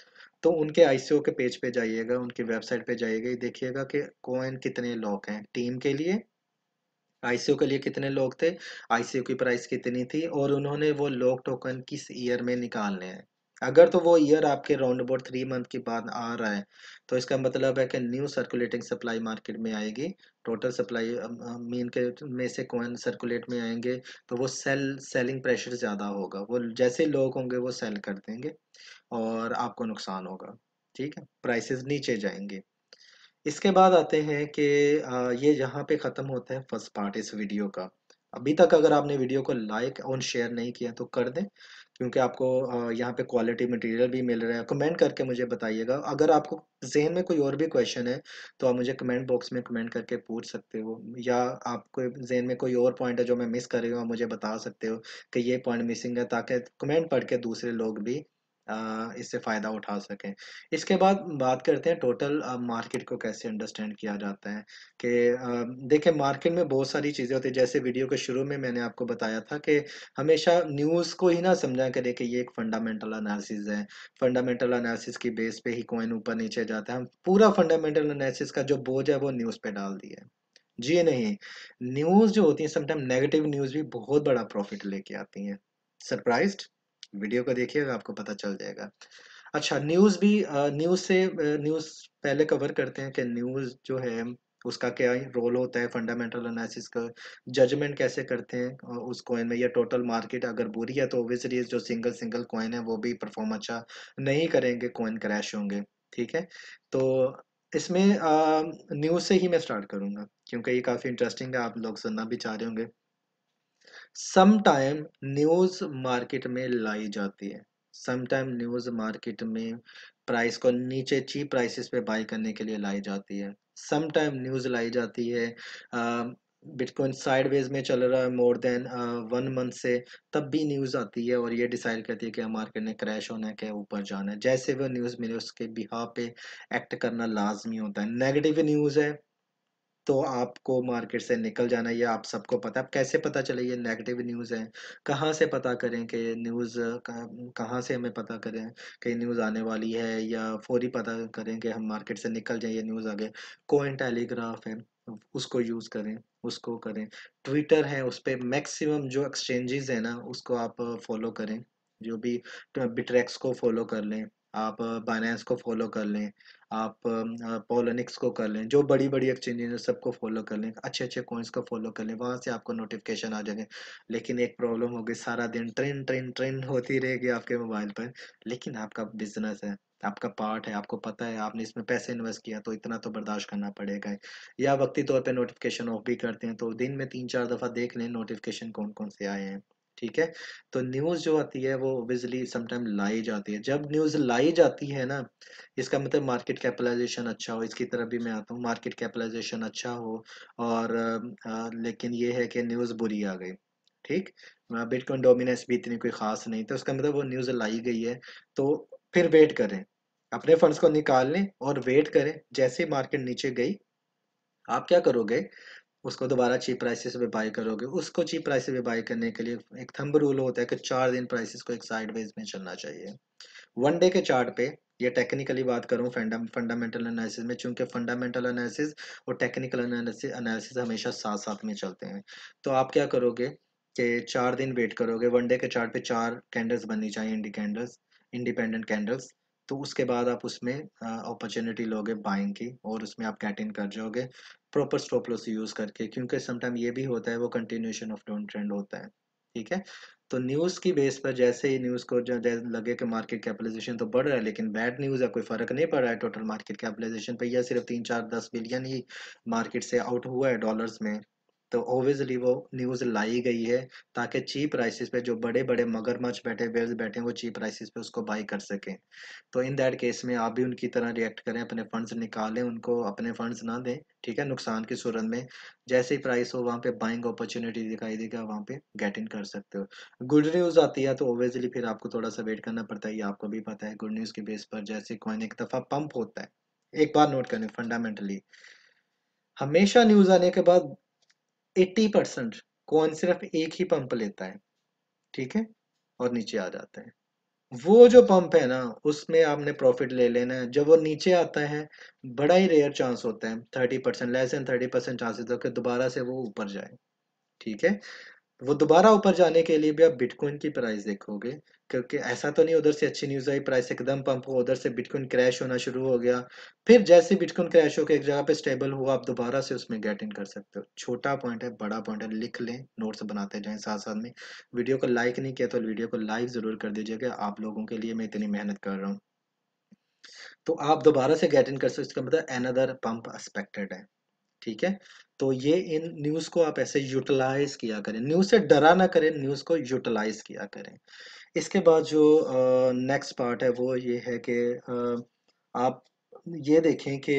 Speaker 1: तो उनके आईसीओ के पेज पे जाइएगा, उनकी वेबसाइट पे जाइएगा, देखिएगा कि कॉइन कितने लॉक हैं टीम के लिए, आईसीओ के लिए कितने लोग थे, आईसीओ की प्राइस कितनी थी, और उन्होंने वो लॉक टोकन किस ईयर में निकालने हैं। अगर तो वो ईयर आपके राउंड अबाउट थ्री मंथ के बाद आ रहा है, तो इसका मतलब है कि न्यू सर्कुलेटिंग सप्लाई मार्केट में आएगी। टोटल सप्लाई मीन के में से कॉइन सर्कुलेट में आएंगे, तो वो सेल सेलिंग प्रेशर ज़्यादा होगा, वो जैसे लोग होंगे वो सेल कर देंगे और आपको नुकसान होगा। ठीक है, प्राइसेस नीचे जाएंगे। इसके बाद आते हैं कि अ, ये यहाँ पे ख़त्म होता है फर्स्ट पार्ट इस वीडियो का। अभी तक अगर आपने वीडियो को लाइक और शेयर नहीं किया तो कर दें, क्योंकि आपको अ, यहाँ पे क्वालिटी मटेरियल भी मिल रहा है। कमेंट करके मुझे बताइएगा, अगर आपको जहन में कोई और भी क्वेश्चन है तो आप मुझे कमेंट बॉक्स में कमेंट करके पूछ सकते हो, या आपको जहन में कोई और पॉइंट है जो मैं मिस कर रही हूँ, आप मुझे बता सकते हो कि ये पॉइंट मिसिंग है, ताकि कमेंट पढ़ के दूसरे लोग भी अ, इससे फ़ायदा उठा सकें। इसके बाद बात करते हैं टोटल मार्केट को कैसे अंडरस्टैंड किया जाता है। कि अ, देखिए मार्केट में बहुत सारी चीज़ें होती हैं, जैसे वीडियो के शुरू में मैंने आपको बताया था कि हमेशा न्यूज़ को ही ना समझा करें कि ये एक फंडामेंटल एनालिसिस है, फंडामेंटल एनालिसिस की बेस पे ही कॉइन ऊपर नीचे जाता है। हम पूरा फंडामेंटल एनालिसिस का जो बोझ है वो न्यूज़ पे डाल दिया है। जी नहीं, न्यूज़ जो होती है समटाइम नेगेटिव न्यूज़ भी बहुत बड़ा प्रॉफिट लेके आती हैं। सरप्राइज्ड? वीडियो को देखिएगा आपको पता चल जाएगा। अच्छा, न्यूज़ भी अ, न्यूज़ से अ, न्यूज़ पहले कवर करते हैं कि न्यूज़ जो है उसका क्या रोल होता है फंडामेंटल एनालिसिस का, जजमेंट कैसे करते हैं अ, उस कॉइन में, या टोटल मार्केट अगर बुरी है तो ऑब्वियसली जो सिंगल सिंगल कॉइन है वो भी परफॉर्म अच्छा नहीं करेंगे, कॉइन क्रैश होंगे। ठीक है, तो इसमें न्यूज़ से ही मैं स्टार्ट करूंगा क्योंकि ये काफ़ी इंटरेस्टिंग है, आप लोग सुनना भी चाह रहे होंगे। सम टाइम न्यूज़ मार्केट में लाई जाती है, सम टाइम न्यूज़ मार्केट में प्राइस को नीचे चीप प्राइसेस पे बाय करने के लिए लाई जाती है। सम टाइम न्यूज़ लाई जाती है बिटकॉइन साइडवेज में चल रहा है मोर देन वन मंथ से, तब भी न्यूज़ आती है और ये डिसाइड करती है कि मार्केट ने क्रैश होना है, क्या ऊपर जाना है। जैसे वो न्यूज़ मिले उसके बिहाफ पे एक्ट करना लाजमी होता है। नेगेटिव न्यूज़ है तो आपको मार्केट से निकल जाना, ये आप सबको पता है। अब कैसे पता चले ये नेगेटिव न्यूज़ है, कहाँ से पता करें कि न्यूज़ कहाँ कहाँ से हमें पता करें कि न्यूज़ आने वाली है, या फौरी पता करें कि हम मार्केट से निकल जाए, ये न्यूज़ आगे। कोइन टेलीग्राफ है, उसको यूज़ करें, उसको करें। ट्विटर है, उस पे मैक्सिमम जो एक्सचेंजेस है ना उसको आप फॉलो करें, जो भी बिटरेक्स को फॉलो कर लें, आप बाइनेंस को फॉलो कर लें, आप पोलोनिक्स को कर लें, जो बड़ी बड़ी एक्सचेंजेस हैं सबको फॉलो कर लें, अच्छे अच्छे कॉइन्स को फॉलो कर लें, वहाँ से आपको नोटिफिकेशन आ जाएंगे। लेकिन एक प्रॉब्लम होगी, सारा दिन ट्रेन ट्रेन ट्रेन होती रहेगी आपके मोबाइल पर, लेकिन आपका बिजनेस है, आपका पार्ट है, आपको पता है आपने इसमें पैसे इन्वेस्ट किया तो इतना तो बर्दाश्त करना पड़ेगा। या वक्ती तौर पे नोटिफिकेशन ऑफ भी करते हैं, तो दिन में तीन चार दफ़ा देख लें नोटिफिकेशन कौन कौन से आए हैं। ठीक है, तो न्यूज़ जो आती है वो ओबियसली समटाइम लाई जाती है। जब न्यूज़ लाई जाती है ना, इसका मतलब मार्केट कैपिटलाइजेशन अच्छा हो, इसकी तरफ भी मैं आता हूँ, मार्केट कैपिटलाइजेशन अच्छा हो, और अ, अ, लेकिन ये है कि न्यूज़ बुरी आ गई। ठीक, बिटकॉइन डोमिनेंस भी इतनी कोई खास नहीं, तो उसका मतलब वो न्यूज़ लाई गई है, तो फिर वेट करें, अपने फंड्स को निकाल लें और वेट करें। जैसे मार्केट नीचे गई, आप क्या करोगे, उसको दोबारा चीप प्राइसेस पे बाय करोगे। उसको चीप प्राइसेस पे बाय करने के लिए एक थंब रूल होता है कि चार दिन प्राइसेस को एक साइडवेज में चलना चाहिए। वन डे के चार्ट पे, ये टेक्निकली बात करूं फंडामेंटल एनालिसिस में, चूंकि फंडामेंटल एनालिसिस और टेक्निकल एनालिसिस एनालिसिस हमेशा साथ साथ में चलते हैं। तो आप क्या करोगे कि चार दिन वेट करोगे, वन डे के चार्ट पे चार कैंडल्स बननी चाहिए, इंडी कैंडल्स, इंडिपेंडेंट कैंडल्स। तो उसके बाद आप उसमें अपॉर्चुनिटी लोगे बाइंग की, और उसमें आप कैट इन कर जाओगे प्रॉपर स्टॉप लॉस यूज करके, क्योंकि समटाइम ये भी होता है वो कंटिन्यूएशन ऑफ डाउन ट्रेंड होता है। ठीक है, तो न्यूज़ की बेस पर जैसे ही न्यूज़ को जो जैसे लगे कि मार्केट कैपिटलाइजेशन तो बढ़ रहा है, लेकिन बैड न्यूज़ है, कोई फर्क नहीं पड़ रहा है टोटल मार्केट कैपिटलाइजेशन पे, या सिर्फ तीन चार दस बिलियन ही मार्केट से आउट हुआ है डॉलर्स में, तो ऑब्वियसली वो न्यूज़ लाई गई है ताकि चीप प्राइसेस पे जो बड़े बड़े मगरमच्छ बैठे वेल्स बैठे हैं वो चीप प्राइसेस पे उसको बाई कर सकें। तो इन दैट केस में आप भी उनकी तरह रिएक्ट करें, अपने फंड्स निकालें, उनको अपने फंड्स ना दें। ठीक है, नुकसान की सूरत में जैसे ही प्राइस हो वहाँ पे बाइंग अपॉर्चुनिटी दिखाई देगा, वहाँ पे गेट इन कर सकते हो। गुड न्यूज़ आती है तो ऑब्वियसली फिर आपको थोड़ा सा वेट करना पड़ता है, ये आपको भी पता है। गुड न्यूज़ के बेस पर जैसे कॉइन एक दफ़ा पंप होता है, एक बार नोट करें फंडामेंटली, हमेशा न्यूज़ आने के बाद एट्टी परसेंट कॉइन सिर्फ एक ही पंप लेता है। ठीक है, और नीचे आ जाता है। वो जो पंप है ना, उसमें आपने प्रॉफिट ले लेना है। जब वो नीचे आता है, बड़ा ही रेयर चांस होता है, thirty percent, less than thirty percent chances हो कि दोबारा से वो ऊपर जाए। ठीक है, वो दोबारा ऊपर जाने के लिए भी आप बिटकॉइन की प्राइस देखोगे, क्योंकि ऐसा तो नहीं उधर से अच्छी न्यूज आई, प्राइस एकदम पंप हो, उधर से बिटकॉइन क्रैश होना शुरू हो गया। फिर जैसे बिटकॉइन क्रैश होकर एक जगह पे स्टेबल हुआ, आप दोबारा से उसमें गेट इन कर सकते हो। छोटा पॉइंट है, बड़ा पॉइंट है, लिख लें, नोट्स बनाते जाएं साथ साथ में। वीडियो को लाइक नहीं किया तो वीडियो को लाइक जरूर कर दीजिएगा, आप लोगों के लिए मैं इतनी मेहनत कर रहा हूँ। तो आप दोबारा से गेट इन कर सकते हो, इसका मतलब अनदर पंप एक्सपेक्टेड है। ठीक है, तो ये इन न्यूज़ को आप ऐसे यूटिलाइज किया करें, न्यूज़ से डरा ना करें, न्यूज़ को यूटिलाइज किया करें। इसके बाद जो नेक्स्ट पार्ट है वो ये है कि अ, आप ये देखें कि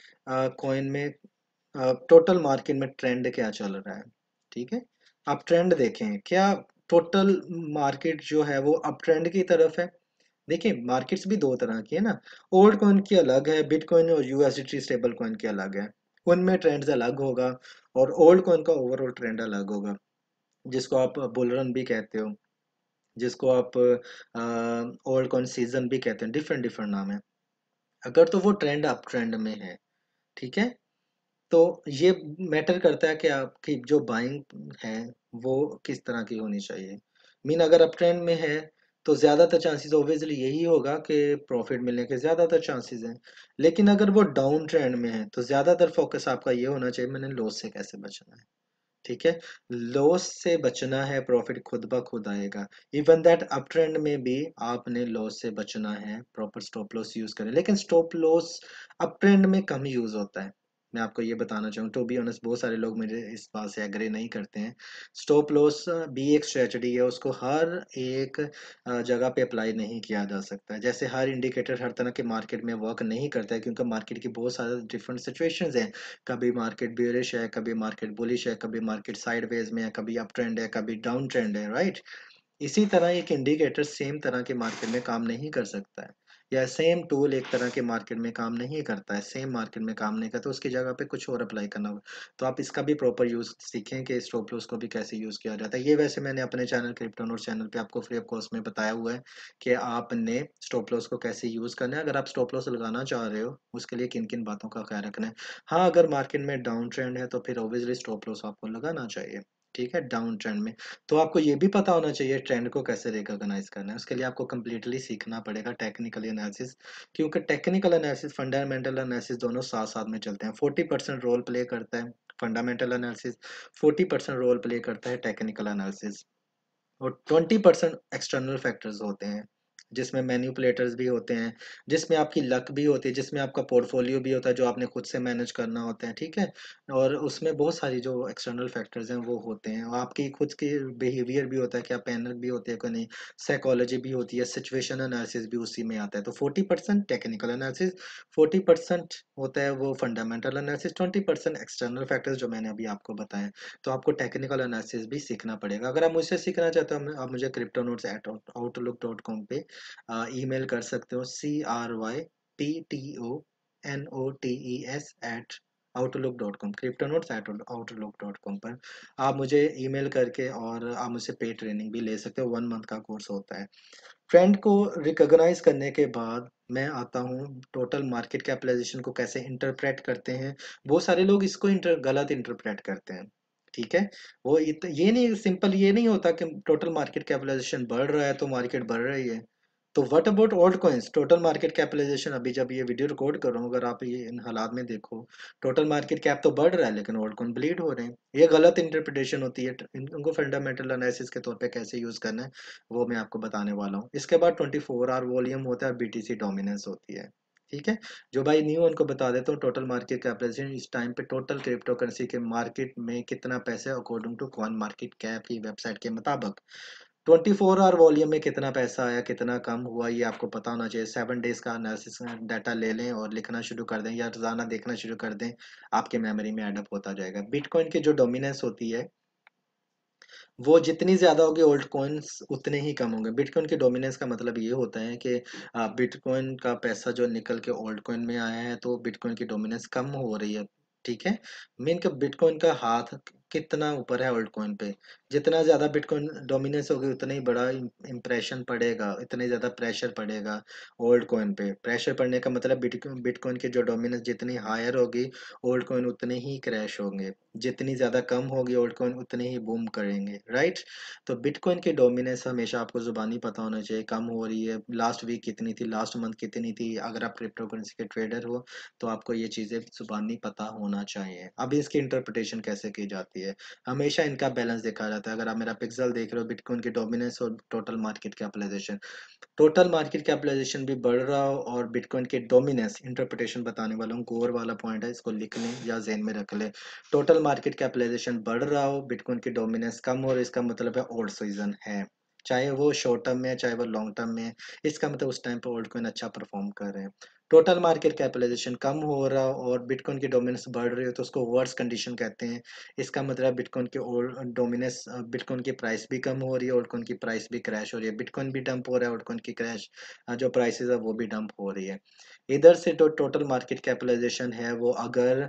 Speaker 1: कॉइन में टोटल मार्केट में ट्रेंड क्या चल रहा है। ठीक है, आप ट्रेंड देखें, क्या टोटल मार्केट जो है वो अप ट्रेंड की तरफ है। देखिए, मार्केट्स भी दो तरह की है ना, ओल्ड कॉइन की अलग है, बिटकॉइन और यूएसडीटी स्टेबल कॉइन की अलग है। उनमें ट्रेंड्स अलग होगा, और ओल्ड कॉइन का ओवरऑल ट्रेंड अलग होगा, जिसको आप बुल रन भी कहते हो, जिसको आप ओल्ड कॉइन सीजन भी कहते हैं, डिफरेंट डिफरेंट नाम है। अगर तो वो ट्रेंड अप ट्रेंड में है, ठीक है, तो ये मैटर करता है कि आपकी जो बाइंग है वो किस तरह की होनी चाहिए। मीन अगर अप ट्रेंड में है तो ज़्यादातर चांसेस ऑब्वियसली यही होगा कि प्रॉफिट मिलने के ज़्यादातर चांसेस हैं। लेकिन अगर वो डाउन ट्रेंड में है तो ज़्यादातर फोकस आपका ये होना चाहिए, मैंने लॉस से कैसे बचना है। ठीक है, लॉस से बचना है, प्रॉफिट खुद ब खुद आएगा। इवन दैट अप ट्रेंड में भी आपने लॉस से बचना है, प्रॉपर स्टॉप लॉस यूज करें, लेकिन स्टॉप लॉस अप ट्रेंड में कम यूज होता है। मैं आपको ये बताना चाहूँ, टू बी ऑनेस्ट बहुत सारे लोग मेरे इस बात से एग्री नहीं करते हैं। स्टॉप लॉस भी एक स्ट्रेटजी है, उसको हर एक अ, जगह पे अप्लाई नहीं किया जा सकता है। जैसे हर इंडिकेटर हर तरह के मार्केट में वर्क नहीं करता है, क्योंकि मार्केट की बहुत सारे डिफरेंट सिचुएशंस हैं। कभी मार्केट बेरिश है, कभी मार्केट बुलिश है, कभी मार्केट साइडवेज में है, कभी अप ट्रेंड है, कभी डाउन ट्रेंड है, राइट। इसी तरह एक इंडिकेटर सेम तरह के मार्केट में काम नहीं कर सकता है, या सेम टूल एक तरह के मार्केट में काम नहीं करता है, सेम मार्केट में काम नहीं करता, तो उसकी जगह पे कुछ और अप्लाई करना होगा। तो आप इसका भी प्रॉपर यूज सीखें कि स्टॉप लॉस को भी कैसे यूज किया जाता है। ये वैसे मैंने अपने चैनल क्रिप्टो नोट चैनल पे आपको फ्री ऑफ कॉस्ट में बताया हुआ है कि आपने स्टॉप लॉस को कैसे यूज करना है। अगर आप स्टॉप लॉस लगाना चाह रहे हो, उसके लिए किन किन बातों का ख्याल रखना है। हाँ, अगर मार्केट में डाउन ट्रेंड है तो फिर ऑब्वियसली स्टॉप लॉस आपको लगाना चाहिए। ठीक है, डाउन ट्रेंड में तो आपको ये भी पता होना चाहिए ट्रेंड को कैसे रिकॉग्नाइज करना है। उसके लिए आपको कंप्लीटली सीखना पड़ेगा टेक्निकल एनालिसिस, क्योंकि टेक्निकल एनालिसिस फंडामेंटल एनालिसिस दोनों साथ साथ में चलते हैं। फोर्टी परसेंट रोल प्ले करता है fundamental analysis, forty percent role play करता है टेक्निकल एनालिसिस, और ट्वेंटी परसेंट एक्सटर्नल फैक्टर्स होते हैं, जिसमें मैन्युपुलेटर्स भी होते हैं, जिसमें आपकी लक भी होती है, जिसमें आपका पोर्टफोलियो भी होता है जो आपने खुद से मैनेज करना होता है। ठीक है, और उसमें बहुत सारी जो एक्सटर्नल फैक्टर्स हैं वो होते हैं, और आपकी खुद की बिहेवियर भी होता है, क्या पैनल भी होते हैं कि नहीं, साइकोलॉजी भी होती है, सिचुएशन एनालिसिस भी उसी में आता है। तो forty percent technical analysis, forty percent होता है वो fundamental analysis, twenty percent external factors जो मैंने अभी आपको बताया। तो आपको टेक्निकल एनालिसिस भी सीखना पड़ेगा। अगर आप मुझसे सीखना चाहते हो, आप मुझे crypto notes at outlook dot com पे ईमेल कर सकते हो, C R Y T T O N O T E S at outlook dot com, crypto notes at outlook dot com पर आप मुझे ईमेल करके, और आप मुझसे पे ट्रेनिंग भी ले सकते हो, वन मंथ का कोर्स होता है। ट्रेंड को रिकॉग्नाइज करने के बाद मैं आता हूँ टोटल मार्केट कैपिटलाइजेशन को कैसे इंटरप्रेट करते हैं। बहुत सारे लोग इसको इंटर गलत इंटरप्रेट करते हैं। ठीक है, वो इत, ये नहीं सिंपल, ये नहीं होता कि टोटल मार्केट कैपिटलाइजेशन बढ़ रहा है तो मार्केट बढ़ रही है। तो what about old coins, total market capitalization, अभी जब ये वीडियो रिकॉर्ड कर रहा हूँ, अगर आप ये इन हालात में देखो, टोटल मार्केट कैप तो बढ़ रहा है लेकिन ओल्ड कॉइन ब्लीड हो रहे हैं। ये गलत इंटरप्रिटेशन होती है। इनको फंडामेंटल एनालिसिस के तौर पे कैसे यूज करना है वो मैं आपको बताने वाला हूँ। इसके बाद ट्वेंटी फोर आवर वॉल्यूम होता है, बीटीसी डोमिनेंस होती है। ठीक है, जो भाई न्यू उनको बता देता हूँ, टोटल मार्केट कैपिटलाइजेशन इस टाइम पे टोटल क्रिप्टो करेंसी के मार्केट में कितना पैसा है according to coin market cap की वेबसाइट के मुताबिक। ट्वेंटी फोर आवर वॉल्यूम में कितना पैसा आया, कितना कम हुआ, ये आपको पता होना चाहिए। सेवन डेज का एनालिसिस डाटा ले लें और लिखना शुरू कर दें, या रोजाना देखना शुरू कर दें, आपके मेमोरी में एडअप होता जाएगा। बिटकॉइन की जो डोमिनेंस होती है वो जितनी ज्यादा होगी, ओल्ड कॉइन्स उतने ही कम होंगे। बिटकॉइन के डोमिनेंस का मतलब ये होता है कि बिटकॉइन का पैसा जो निकल के ओल्ड कॉइन में आया है तो बिटकॉइन की डोमिनेंस कम हो रही है। ठीक है, मीन का बिटकॉइन का हाथ कितना ऊपर है ऑल्ट कॉइन पे। जितना ज़्यादा बिटकॉइन डोमिनेंस होगी उतना ही बड़ा इम्प्रेशन पड़ेगा, इतने ज़्यादा प्रेशर पड़ेगा ओल्ड कॉइन पे। प्रेशर पड़ने का मतलब बिटकॉइन बिटकॉइन की जो डोमिनेंस जितनी हायर होगी ओल्ड कॉइन उतने ही क्रैश होंगे, जितनी ज़्यादा कम होगी ओल्ड कॉइन उतने ही बूम करेंगे, राइट। तो बिटकॉइन की डोमिनेंस हमेशा आपको ज़ुबानी पता होना चाहिए, कम हो रही है, लास्ट वीक कितनी थी, लास्ट मंथ कितनी थी। अगर आप क्रिप्टो करेंसी के ट्रेडर हो तो आपको ये चीज़ें ज़ुबानी पता होना चाहिए। अब इसकी इंटरप्रिटेशन कैसे की जाती है, हमेशा इनका बैलेंस देखा जाता है। अगर आप मेरा पिक्सल देख रहे हो, बिटकॉइन की डोमिनेंस और total market capitalization, total market capitalization भी बढ़ रहा हो और बिटकॉइन के डोमिनेंस, इंटरप्रिटेशन बताने वाला हूँ, कोर वाला पॉइंट है, इसको लिख लें या ज़हन में रख लें। टोटल मार्केट कैपिटलाइजेशन बढ़ रहा हो, बिटकॉइन की डोमिनेंस कम हो रही है, इसका मतलब है ओल्ड सीजन है, चाहे वो शॉर्ट टर्म में है चाहे वो लॉन्ग टर्म में है। इसका मतलब उस टाइम पे ओल्ड कॉइन अच्छा परफॉर्म कर रहे हैं। टोटल मार्केट कैपिटलाइजेशन कम हो रहा हो और बिटकॉइन की डोमिनेंस बढ़ रही हो तो उसको वर्स कंडीशन कहते हैं। इसका मतलब बिटकॉइन के ओल्ड डोमिनेंस, बिटकॉइन की प्राइस भी कम हो रही है, ओल्ड कॉइन की प्राइस भी क्रैश हो रही है, बिटकॉइन भी डंप हो रहा है, ओल्ड कॉइन की क्रैश जो प्राइसेस है वो भी डंप हो रही है। इधर से जो टोटल मार्केट कैपिटलाइजेशन है वो अगर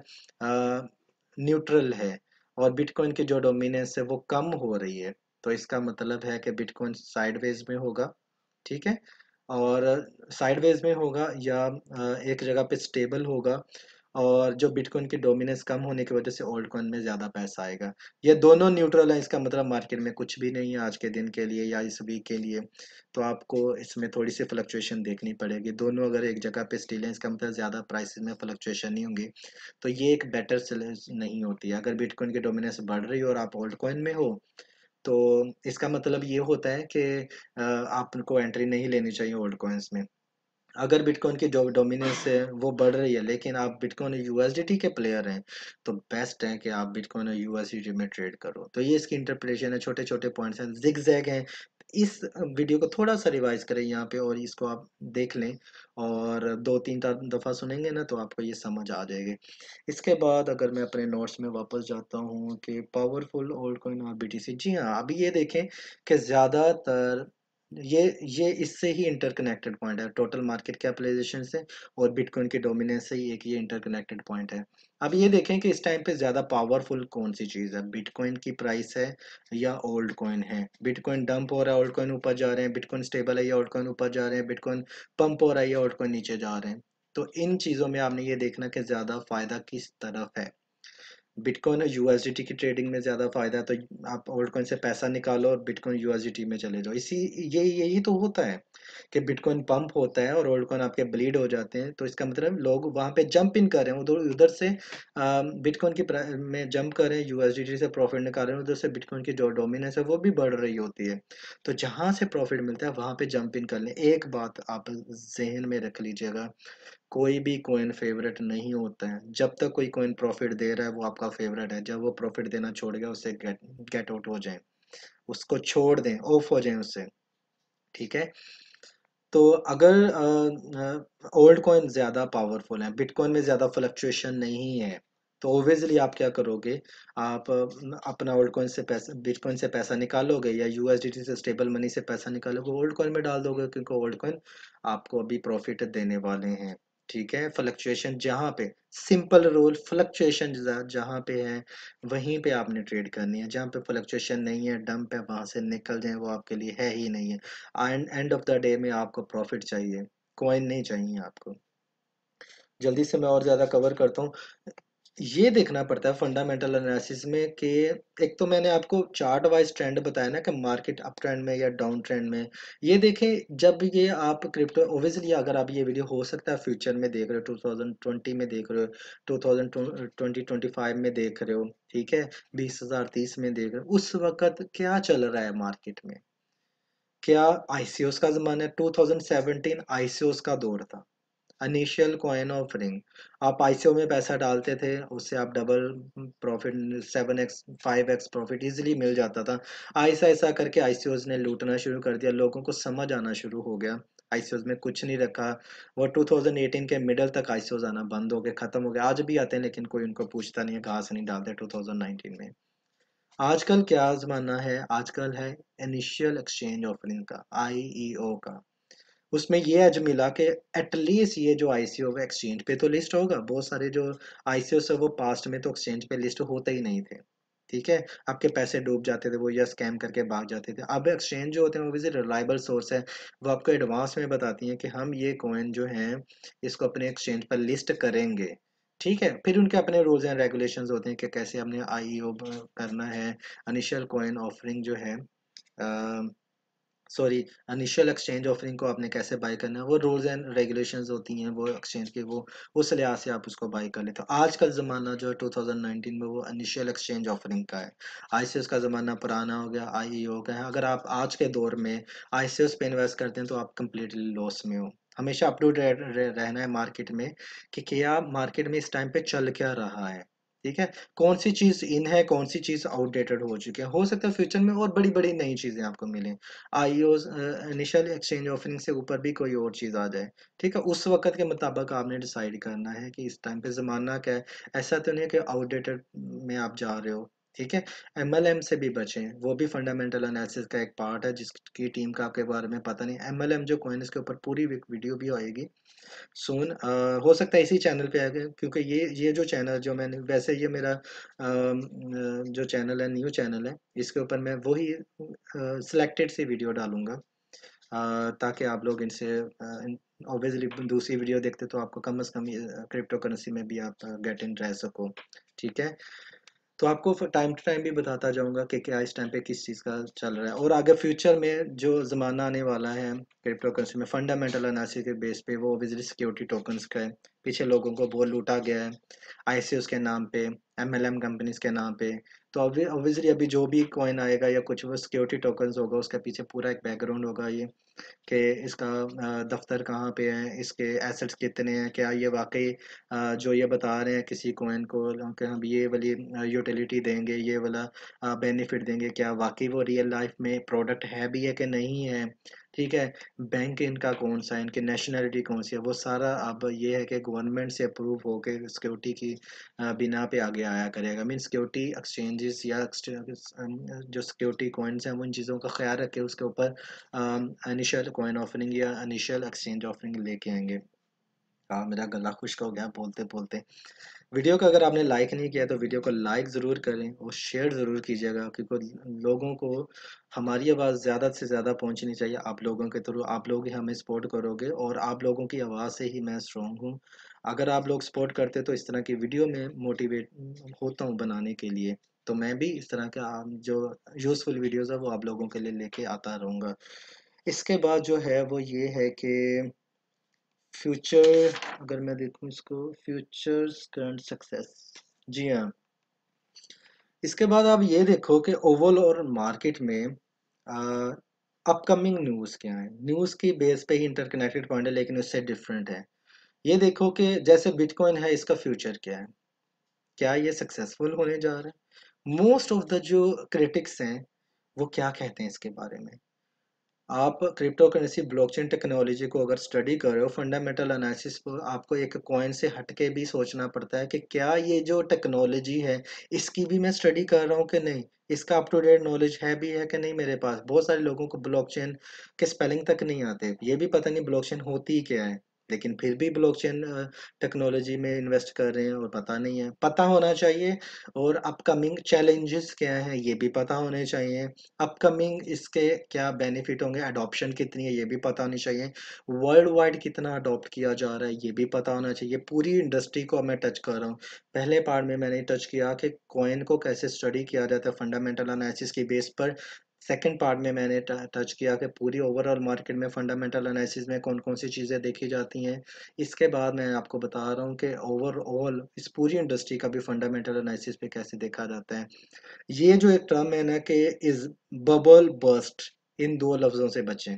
Speaker 1: न्यूट्रल है और बिटकॉइन की जो डोमिनेंस है वो कम हो रही है तो इसका मतलब है कि बिटकॉइन साइडवेज में होगा, ठीक है। और साइडवेज में होगा या अ, एक जगह पे स्टेबल होगा और जो बिटकॉइन की डोमिनेंस कम होने की वजह से ओल्ड कॉइन में ज़्यादा पैसा आएगा। ये दोनों न्यूट्रल है, इसका मतलब मार्केट में कुछ भी नहीं है आज के दिन के लिए या इस वीक के लिए। तो आपको इसमें थोड़ी सी फ्लक्चुएशन देखनी पड़ेगी। दोनों अगर एक जगह पे स्टिल है इसका मतलब ज़्यादा प्राइसेस में फ्लक्चुएशन नहीं होंगी, तो ये एक बेटर सेलेंस नहीं होती है। अगर बिटकॉइन की डोमिनेंस बढ़ रही हो और आप ओल्ड कॉइन में हो तो इसका मतलब ये होता है कि अ, आपको एंट्री नहीं लेनी चाहिए ओल्ड कॉइन्स में। अगर बिटकॉइन की जो डोमिनेंस है वो बढ़ रही है लेकिन आप बिटकॉइन यूएसडीटी के प्लेयर हैं तो बेस्ट है कि आप बिटकॉइन और यूएसडीटी में ट्रेड करो। तो ये इसकी इंटरप्रिटेशन है, छोटे छोटे पॉइंट्स हैं, जिग जैग हैं। इस वीडियो को थोड़ा सा रिवाइज करें यहाँ पे और इसको आप देख लें और दो तीन दफ़ा सुनेंगे ना तो आपको ये समझ आ जाएगी। इसके बाद अगर मैं अपने नोट्स में वापस जाता हूँ कि पावरफुल ओल्ड कॉइन और बीटीसी, जी हाँ, अभी ये देखें कि ज़्यादातर ये ये इससे ही इंटरकनेक्टेड पॉइंट है, टोटल मार्केट कैपिटलाइजेशन से और बिटकॉइन की डोमिनेंस से ही एक ये इंटरकनेक्टेड पॉइंट है। अब ये देखें कि इस टाइम पे ज़्यादा पावरफुल कौन सी चीज़ है, बिटकॉइन की प्राइस है या ओल्ड कॉइन है। बिटकॉइन डंप हो रहा है, ओल्ड कॉइन ऊपर जा रहे हैं, बिटकॉइन स्टेबल है या ओल्ड कॉइन ऊपर जा रहे हैं, बिटकॉइन पंप हो रहा है या ओल्ड कॉइन नीचे जा रहे हैं। तो इन चीज़ों में आपने ये देखना कि ज़्यादा फायदा किस तरफ है। बिटकॉइन और यूएसडीटी की ट्रेडिंग में ज़्यादा फायदा है तो आप ओल्ड कॉइन से पैसा निकालो और बिटकॉइन यूएसडीटी में चले जाओ। इसी यही यही तो होता है कि बिटकॉइन पंप होता है और ओल्ड कॉइन आपके ब्लीड हो जाते हैं तो इसका मतलब लोग वहाँ पे जंप इन कर रहे हैं, उधर उधर से बिटकॉइन की प्रा- में जंप कर रहे हैं, यूएसडीटी से प्रॉफिट निकाल रहे हैं, उधर से बिटकॉइन की जो डोमिनेंस है वो भी बढ़ रही होती है। तो जहाँ से प्रॉफिट मिलता है वहाँ पे जंप इन कर लें। एक बात आप जहन में रख लीजिएगा, कोई भी कॉइन फेवरेट नहीं होता है। जब तक कोई कॉइन प्रॉफिट दे रहा है वो आपका फेवरेट है, जब वो प्रॉफिट देना छोड़ गया उससे गेट गेट आउट हो जाए, उसको छोड़ दें, ऑफ हो जाए उससे, ठीक है। तो अगर ओल्ड कॉइन ज़्यादा पावरफुल है, बिटकॉइन में ज़्यादा फ्लक्चुएशन नहीं है, तो ओब्वियसली आप क्या करोगे, आप अ, अपना ओल्ड कॉइन से पैसा, बिटकॉइन से पैसा निकालोगे या यूएसडीटी से स्टेबल मनी से पैसा निकालोगे, ओल्ड कॉइन में डाल दोगे क्योंकि ओल्ड कॉइन आपको अभी प्रॉफिट देने वाले हैं, ठीक है। फ्लक्चुएशन जहाँ पे, सिंपल रूल, फ्लक्चुएशन जहाँ पे है वहीं पे आपने ट्रेड करनी है। जहाँ पे फ्लक्चुएशन नहीं है, डंप है, वहां से निकल जाए, वो आपके लिए है ही नहीं है। And end of the day में आपको प्रॉफिट चाहिए, कॉइन नहीं चाहिए आपको। जल्दी से मैं और ज़्यादा कवर करता हूँ। ये देखना पड़ता है फंडामेंटल एनालिसिस में कि एक तो मैंने आपको चार्ट वाइज ट्रेंड बताया ना कि मार्केट अप ट्रेंड में या डाउन ट्रेंड में। ये देखें जब ये आप क्रिप्टो, ओब्वियसली अगर आप ये वीडियो हो सकता है फ्यूचर में देख रहे हो, टू थाउजेंड ट्वेंटी में देख रहे हो, two thousand twenty twenty five में देख रहे हो, ठीक है, बीस हजार तीस में देख रहे हो, उस वक्त क्या चल रहा है मार्केट में। क्या आईसीओस का जमाना है, टू थाउजेंड सेवेंटीन आईसीओस का दौर था, इनिशियल कॉइन ऑफरिंग। आप आईसीओ में पैसा डालते थे, उससे आप double profit, seven x five x profit easily मिल जाता था। ऐसा ऐसा करके आईसीओज ने लूटना शुरू कर दिया, लोगों को समझ आना शुरू हो गया आईसीओज में कुछ नहीं रखा। वो टू थाउजेंड एटीन के मिडल तक आईसीओज आना बंद हो गए, खत्म हो गए। आज भी आते हैं लेकिन कोई उनको पूछता नहीं है, घास नहीं डालते टू थाउजेंड नाइनटीन में। आजकल क्या जमाना है, आजकल है इनिशियल एक्सचेंज ऑफरिंग का, आईईओ का। उसमें ये आज मिला कि एटलीस्ट ये जो आईसीओ है एक्सचेंज पे तो लिस्ट होगा। बहुत सारे जो आईसीओ है वो पास्ट में तो एक्सचेंज पे लिस्ट होते ही नहीं थे, ठीक है, आपके पैसे डूब जाते थे वो या स्कैम करके भाग जाते थे। अब एक्सचेंज जो होते हैं वो भी रिलायबल सोर्स है, वो आपको एडवांस में बताती हैं कि हम ये कॉइन जो हैं इसको अपने एक्सचेंज पर लिस्ट करेंगे। ठीक है, फिर उनके अपने रूल्स एंड रेगुलेशंस होते हैं कि कैसे हमने आईईओ करना है, इनिशियल कॉइन ऑफरिंग जो है, सॉरी, इनिशियल एक्सचेंज ऑफरिंग को आपने कैसे बाय करना है, वो रूल्स एंड रेगुलेशंस होती हैं वो एक्सचेंज के, वो उस लिहाज से आप उसको बाय कर लेते हो। आज का ज़माना जो है टू थाउजेंड नाइनटीन में वो इनिशियल एक्सचेंज ऑफरिंग का है। आईसीओस का ज़माना पुराना हो गया, आईईओ का है। अगर आप आज के दौर में आईसीओस पे इन्वेस्ट करते हैं तो आप कंप्लीटली लॉस में हो। हमेशा अप टू डेट रहना है मार्केट में कि क्या मार्केट में इस टाइम पे चल क्या रहा है। ठीक है, कौन सी चीज़ इन है, कौन सी चीज़ आउटडेटेड हो चुकी है। हो सकता है फ्यूचर में और बड़ी बड़ी नई चीज़ें आपको मिलें, आईओस इनिशियल एक्सचेंज ऑफरिंग से ऊपर भी कोई और चीज़ आ जाए। ठीक है, उस वक्त के मुताबिक आपने डिसाइड करना है कि इस टाइम पे ज़माना क्या है। ऐसा तो नहीं है कि आउटडेटेड में आप जा रहे हो। ठीक है, एमएलएम से भी बचें, वो भी फंडामेंटल एनालिसिस का एक पार्ट है जिसकी टीम का आपके बारे में पता नहीं। एमएलएम जो कॉइन, इसके ऊपर पूरी वीडियो भी आएगी सून, हो सकता है इसी चैनल पे आएगा, क्योंकि ये ये जो चैनल जो मैंने, वैसे ये मेरा अम, अ, जो चैनल है न्यू चैनल है, इसके ऊपर मैं वही सिलेक्टेड सी वीडियो डालूंगा, अ, ताकि आप लोग इनसे, ऑब्वियसली दूसरी वीडियो देखते तो आपको कम से कम क्रिप्टो करेंसी में भी आप गेट इन रह सको। ठीक है, तो आपको टाइम टू टाइम भी बताता जाऊंगा कि क्या इस टाइम पे किस चीज़ का चल रहा है, और आगे फ्यूचर में जो ज़माना आने वाला है क्रिप्टो करेंसी में फंडामेंटल एनालिसिस के बेस पे, वो ऑब्वियसली सिक्योरिटी टोकन्स का है। पीछे लोगों को बहुत लूटा गया है आईसीओस के नाम पे, एमएलएम कंपनीज के नाम पे। तो ऑब्वियसली अभी जो भी कॉइन आएगा या कुछ वो सिक्योरिटी टोकन्स होगा, उसका पीछे पूरा एक बैकग्राउंड होगा ये, कि इसका अ, दफ्तर कहाँ पे है, इसके एसेट्स कितने हैं, क्या ये वाकई अ, जो ये बता रहे हैं किसी कॉइन को कि हम ये वाली यूटिलिटी देंगे, ये वाला बेनिफिट देंगे, क्या वाकई वो रियल लाइफ में प्रोडक्ट है भी है कि नहीं है। ठीक है, बैंक इनका कौन सा है, इनकी नेशनलिटी कौन सी है, वो सारा अब ये है कि गवर्नमेंट से अप्रूव होके सिक्योरिटी की अ, बिना पे आगे आया करेगा। मीन सिक्योरिटी एक्सचेंजेस या exchanges, अम, जो सिक्योरिटी कॉइन्स हैं वो इन चीज़ों का ख्याल रखे, उसके ऊपर इनिशियल कॉइन ऑफरिंग या इनिशियल एक्सचेंज ऑफरिंग लेके आएंगे। हाँ, मेरा गला खुश्क हो गया बोलते बोलते। वीडियो को अगर आपने लाइक नहीं किया तो वीडियो को लाइक ज़रूर करें और शेयर ज़रूर कीजिएगा, क्योंकि लोगों को हमारी आवाज़ ज़्यादा से ज़्यादा पहुंचनी चाहिए। आप लोगों के थ्रू, आप लोग ही हमें सपोर्ट करोगे और आप लोगों की आवाज़ से ही मैं स्ट्रॉन्ग हूँ। अगर आप लोग सपोर्ट करते तो इस तरह की वीडियो में मोटिवेट होता हूँ बनाने के लिए, तो मैं भी इस तरह का आम, जो यूज़फुल वीडियोज़ है वो आप लोगों के लिए लेके आता रहूँगा। इसके बाद जो है वो ये है कि फ्यूचर, अगर मैं देखूं इसको, फ्यूचर्स करंट सक्सेस, जी हाँ। इसके बाद आप ये देखो कि ओवरऑल और मार्केट में अपकमिंग न्यूज़ क्या है। न्यूज़ की बेस पे ही इंटरकनेक्टेड पॉइंट है, लेकिन उससे डिफरेंट है। ये देखो कि जैसे बिटकॉइन है, इसका फ्यूचर क्या है, क्या ये सक्सेसफुल होने जा रहा है। मोस्ट ऑफ द जो क्रिटिक्स हैं वो क्या कहते हैं इसके बारे में। आप क्रिप्टो करेंसी ब्लॉकचेन टेक्नोलॉजी को अगर स्टडी कर रहे हो, फंडामेंटल एनालिसिस पर आपको एक कॉइन से हटके भी सोचना पड़ता है कि क्या ये जो टेक्नोलॉजी है इसकी भी मैं स्टडी कर रहा हूँ कि नहीं, इसका अप टू डेट नॉलेज है भी है कि नहीं मेरे पास। बहुत सारे लोगों को ब्लॉकचेन के स्पेलिंग तक नहीं आते, ये भी पता नहीं ब्लॉकचेन होती ही क्या है, लेकिन फिर भी ब्लॉकचेन टेक्नोलॉजी में इन्वेस्ट कर रहे हैं और पता नहीं है। पता होना चाहिए। और अपकमिंग चैलेंजेस क्या हैं ये भी पता होने चाहिए। अपकमिंग इसके क्या बेनिफिट होंगे, अडॉप्शन कितनी है ये भी पता होनी चाहिए। वर्ल्ड वाइड कितना अडॉप्ट किया जा रहा है ये भी पता होना चाहिए। पूरी इंडस्ट्री को मैं टच कर रहा हूँ। पहले पार्ट में मैंने टच किया कि कॉइन को कैसे स्टडी किया जाता है फंडामेंटल एनालिसिस की बेस पर। सेकंड पार्ट में मैंने टच किया कि पूरी ओवरऑल मार्केट में फंडामेंटल एनालिसिस में कौन कौन सी चीज़ें देखी जाती हैं। इसके बाद मैं आपको बता रहा हूँ कि ओवरऑल इस पूरी इंडस्ट्री का भी फंडामेंटल एनालिसिस पे कैसे देखा जाता है। ये जो एक टर्म है ना कि इज बबल बर्स्ट, इन दो लफ्जों से बचें।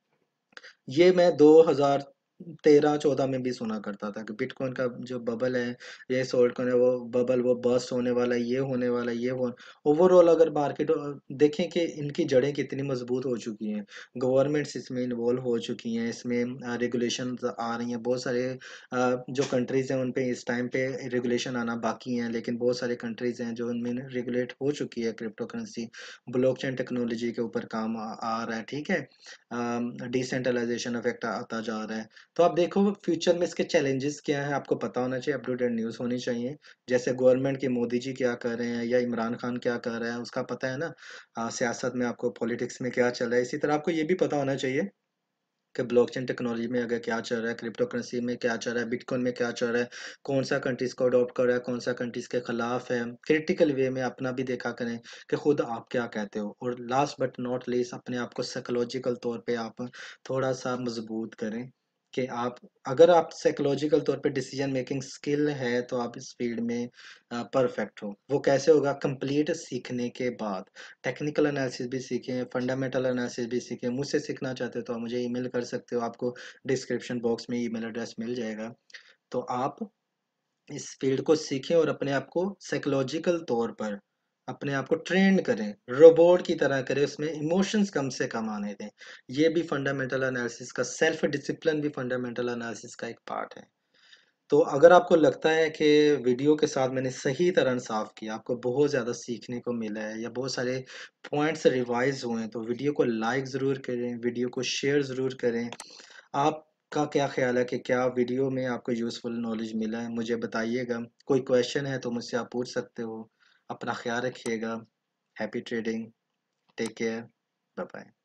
Speaker 1: ये मैं दो हज़ार तेरह चौदह में भी सुना करता था कि बिटकॉइन का जो बबल है, ये सोल्ट कॉइन है, वो बबल वो बर्स्ट होने वाला है, ये होने वाला है, ये हो। ओवरऑल अगर मार्केट देखें कि इनकी जड़ें कितनी मजबूत हो चुकी हैं, गवर्नमेंट्स इसमें इन्वॉल्व हो चुकी हैं, इसमें रेगुलेशन आ रही हैं। बहुत सारे अ, जो कंट्रीज़ हैं उन पे इस टाइम पे रेगुलेशन आना बाकी हैं, लेकिन बहुत सारे कंट्रीज़ हैं जो उनमें रेगुलेट हो चुकी है क्रिप्टो करेंसी। ब्लॉकचेन टेक्नोलॉजी के ऊपर काम आ, आ रहा है। ठीक है, डिसेंट्रलाइजेशन इफेक्ट आता जा रहा है। तो आप देखो फ्यूचर में इसके चैलेंजेस क्या हैं, आपको पता होना चाहिए, अप टू डेट न्यूज़ होनी चाहिए। जैसे गवर्नमेंट के मोदी जी क्या कर रहे हैं या इमरान खान क्या कर रहा है, उसका पता है ना। अ, सियासत में आपको पॉलिटिक्स में क्या चल रहा है, इसी तरह आपको ये भी पता होना चाहिए कि ब्लॉकचेन टेक्नोलॉजी में अगर क्या चल रहा है, क्रिप्टो करेंसी में क्या चल रहा है, बिटकॉइन में क्या चल रहा है, कौन सा कंट्रीज को अडॉप्ट कर रहा है, कौन सा कंट्रीज के खिलाफ है। क्रिटिकल वे में अपना भी देखा करें कि खुद आप क्या कहते हो, और लास्ट बट नॉट लीस्ट अपने आप को साइकोलॉजिकल तौर पे आप थोड़ा सा मजबूत करें कि आप, अगर आप साइकोलॉजिकल तौर पे डिसीजन मेकिंग स्किल है तो आप इस फील्ड में परफेक्ट हो। वो कैसे होगा, कंप्लीट सीखने के बाद। टेक्निकल एनालिसिस भी सीखें, फंडामेंटल एनालिसिस भी सीखें। मुझसे सीखना चाहते हो तो आप मुझे ईमेल कर सकते हो, आपको डिस्क्रिप्शन बॉक्स में ईमेल एड्रेस मिल जाएगा। तो आप इस फील्ड को सीखें और अपने आप को साइकोलॉजिकल तौर पर अपने आप को ट्रेन करें, रोबोट की तरह करें, उसमें इमोशंस कम से कम आने दें। ये भी फंडामेंटल एनालिसिस का, सेल्फ डिसिप्लिन भी फंडामेंटल एनालिसिस का एक पार्ट है। तो अगर आपको लगता है कि वीडियो के साथ मैंने सही तरह साफ किया, आपको बहुत ज़्यादा सीखने को मिला है या बहुत सारे पॉइंट्स रिवाइज हुए हैं, तो वीडियो को लाइक ज़रूर करें, वीडियो को शेयर ज़रूर करें। आपका क्या ख्याल है कि क्या वीडियो में आपको यूज़फुल नॉलेज मिला है, मुझे बताइएगा। कोई क्वेश्चन है तो मुझसे आप पूछ सकते हो। अपना ख्याल रखिएगा। Happy trading. Take care. Bye bye.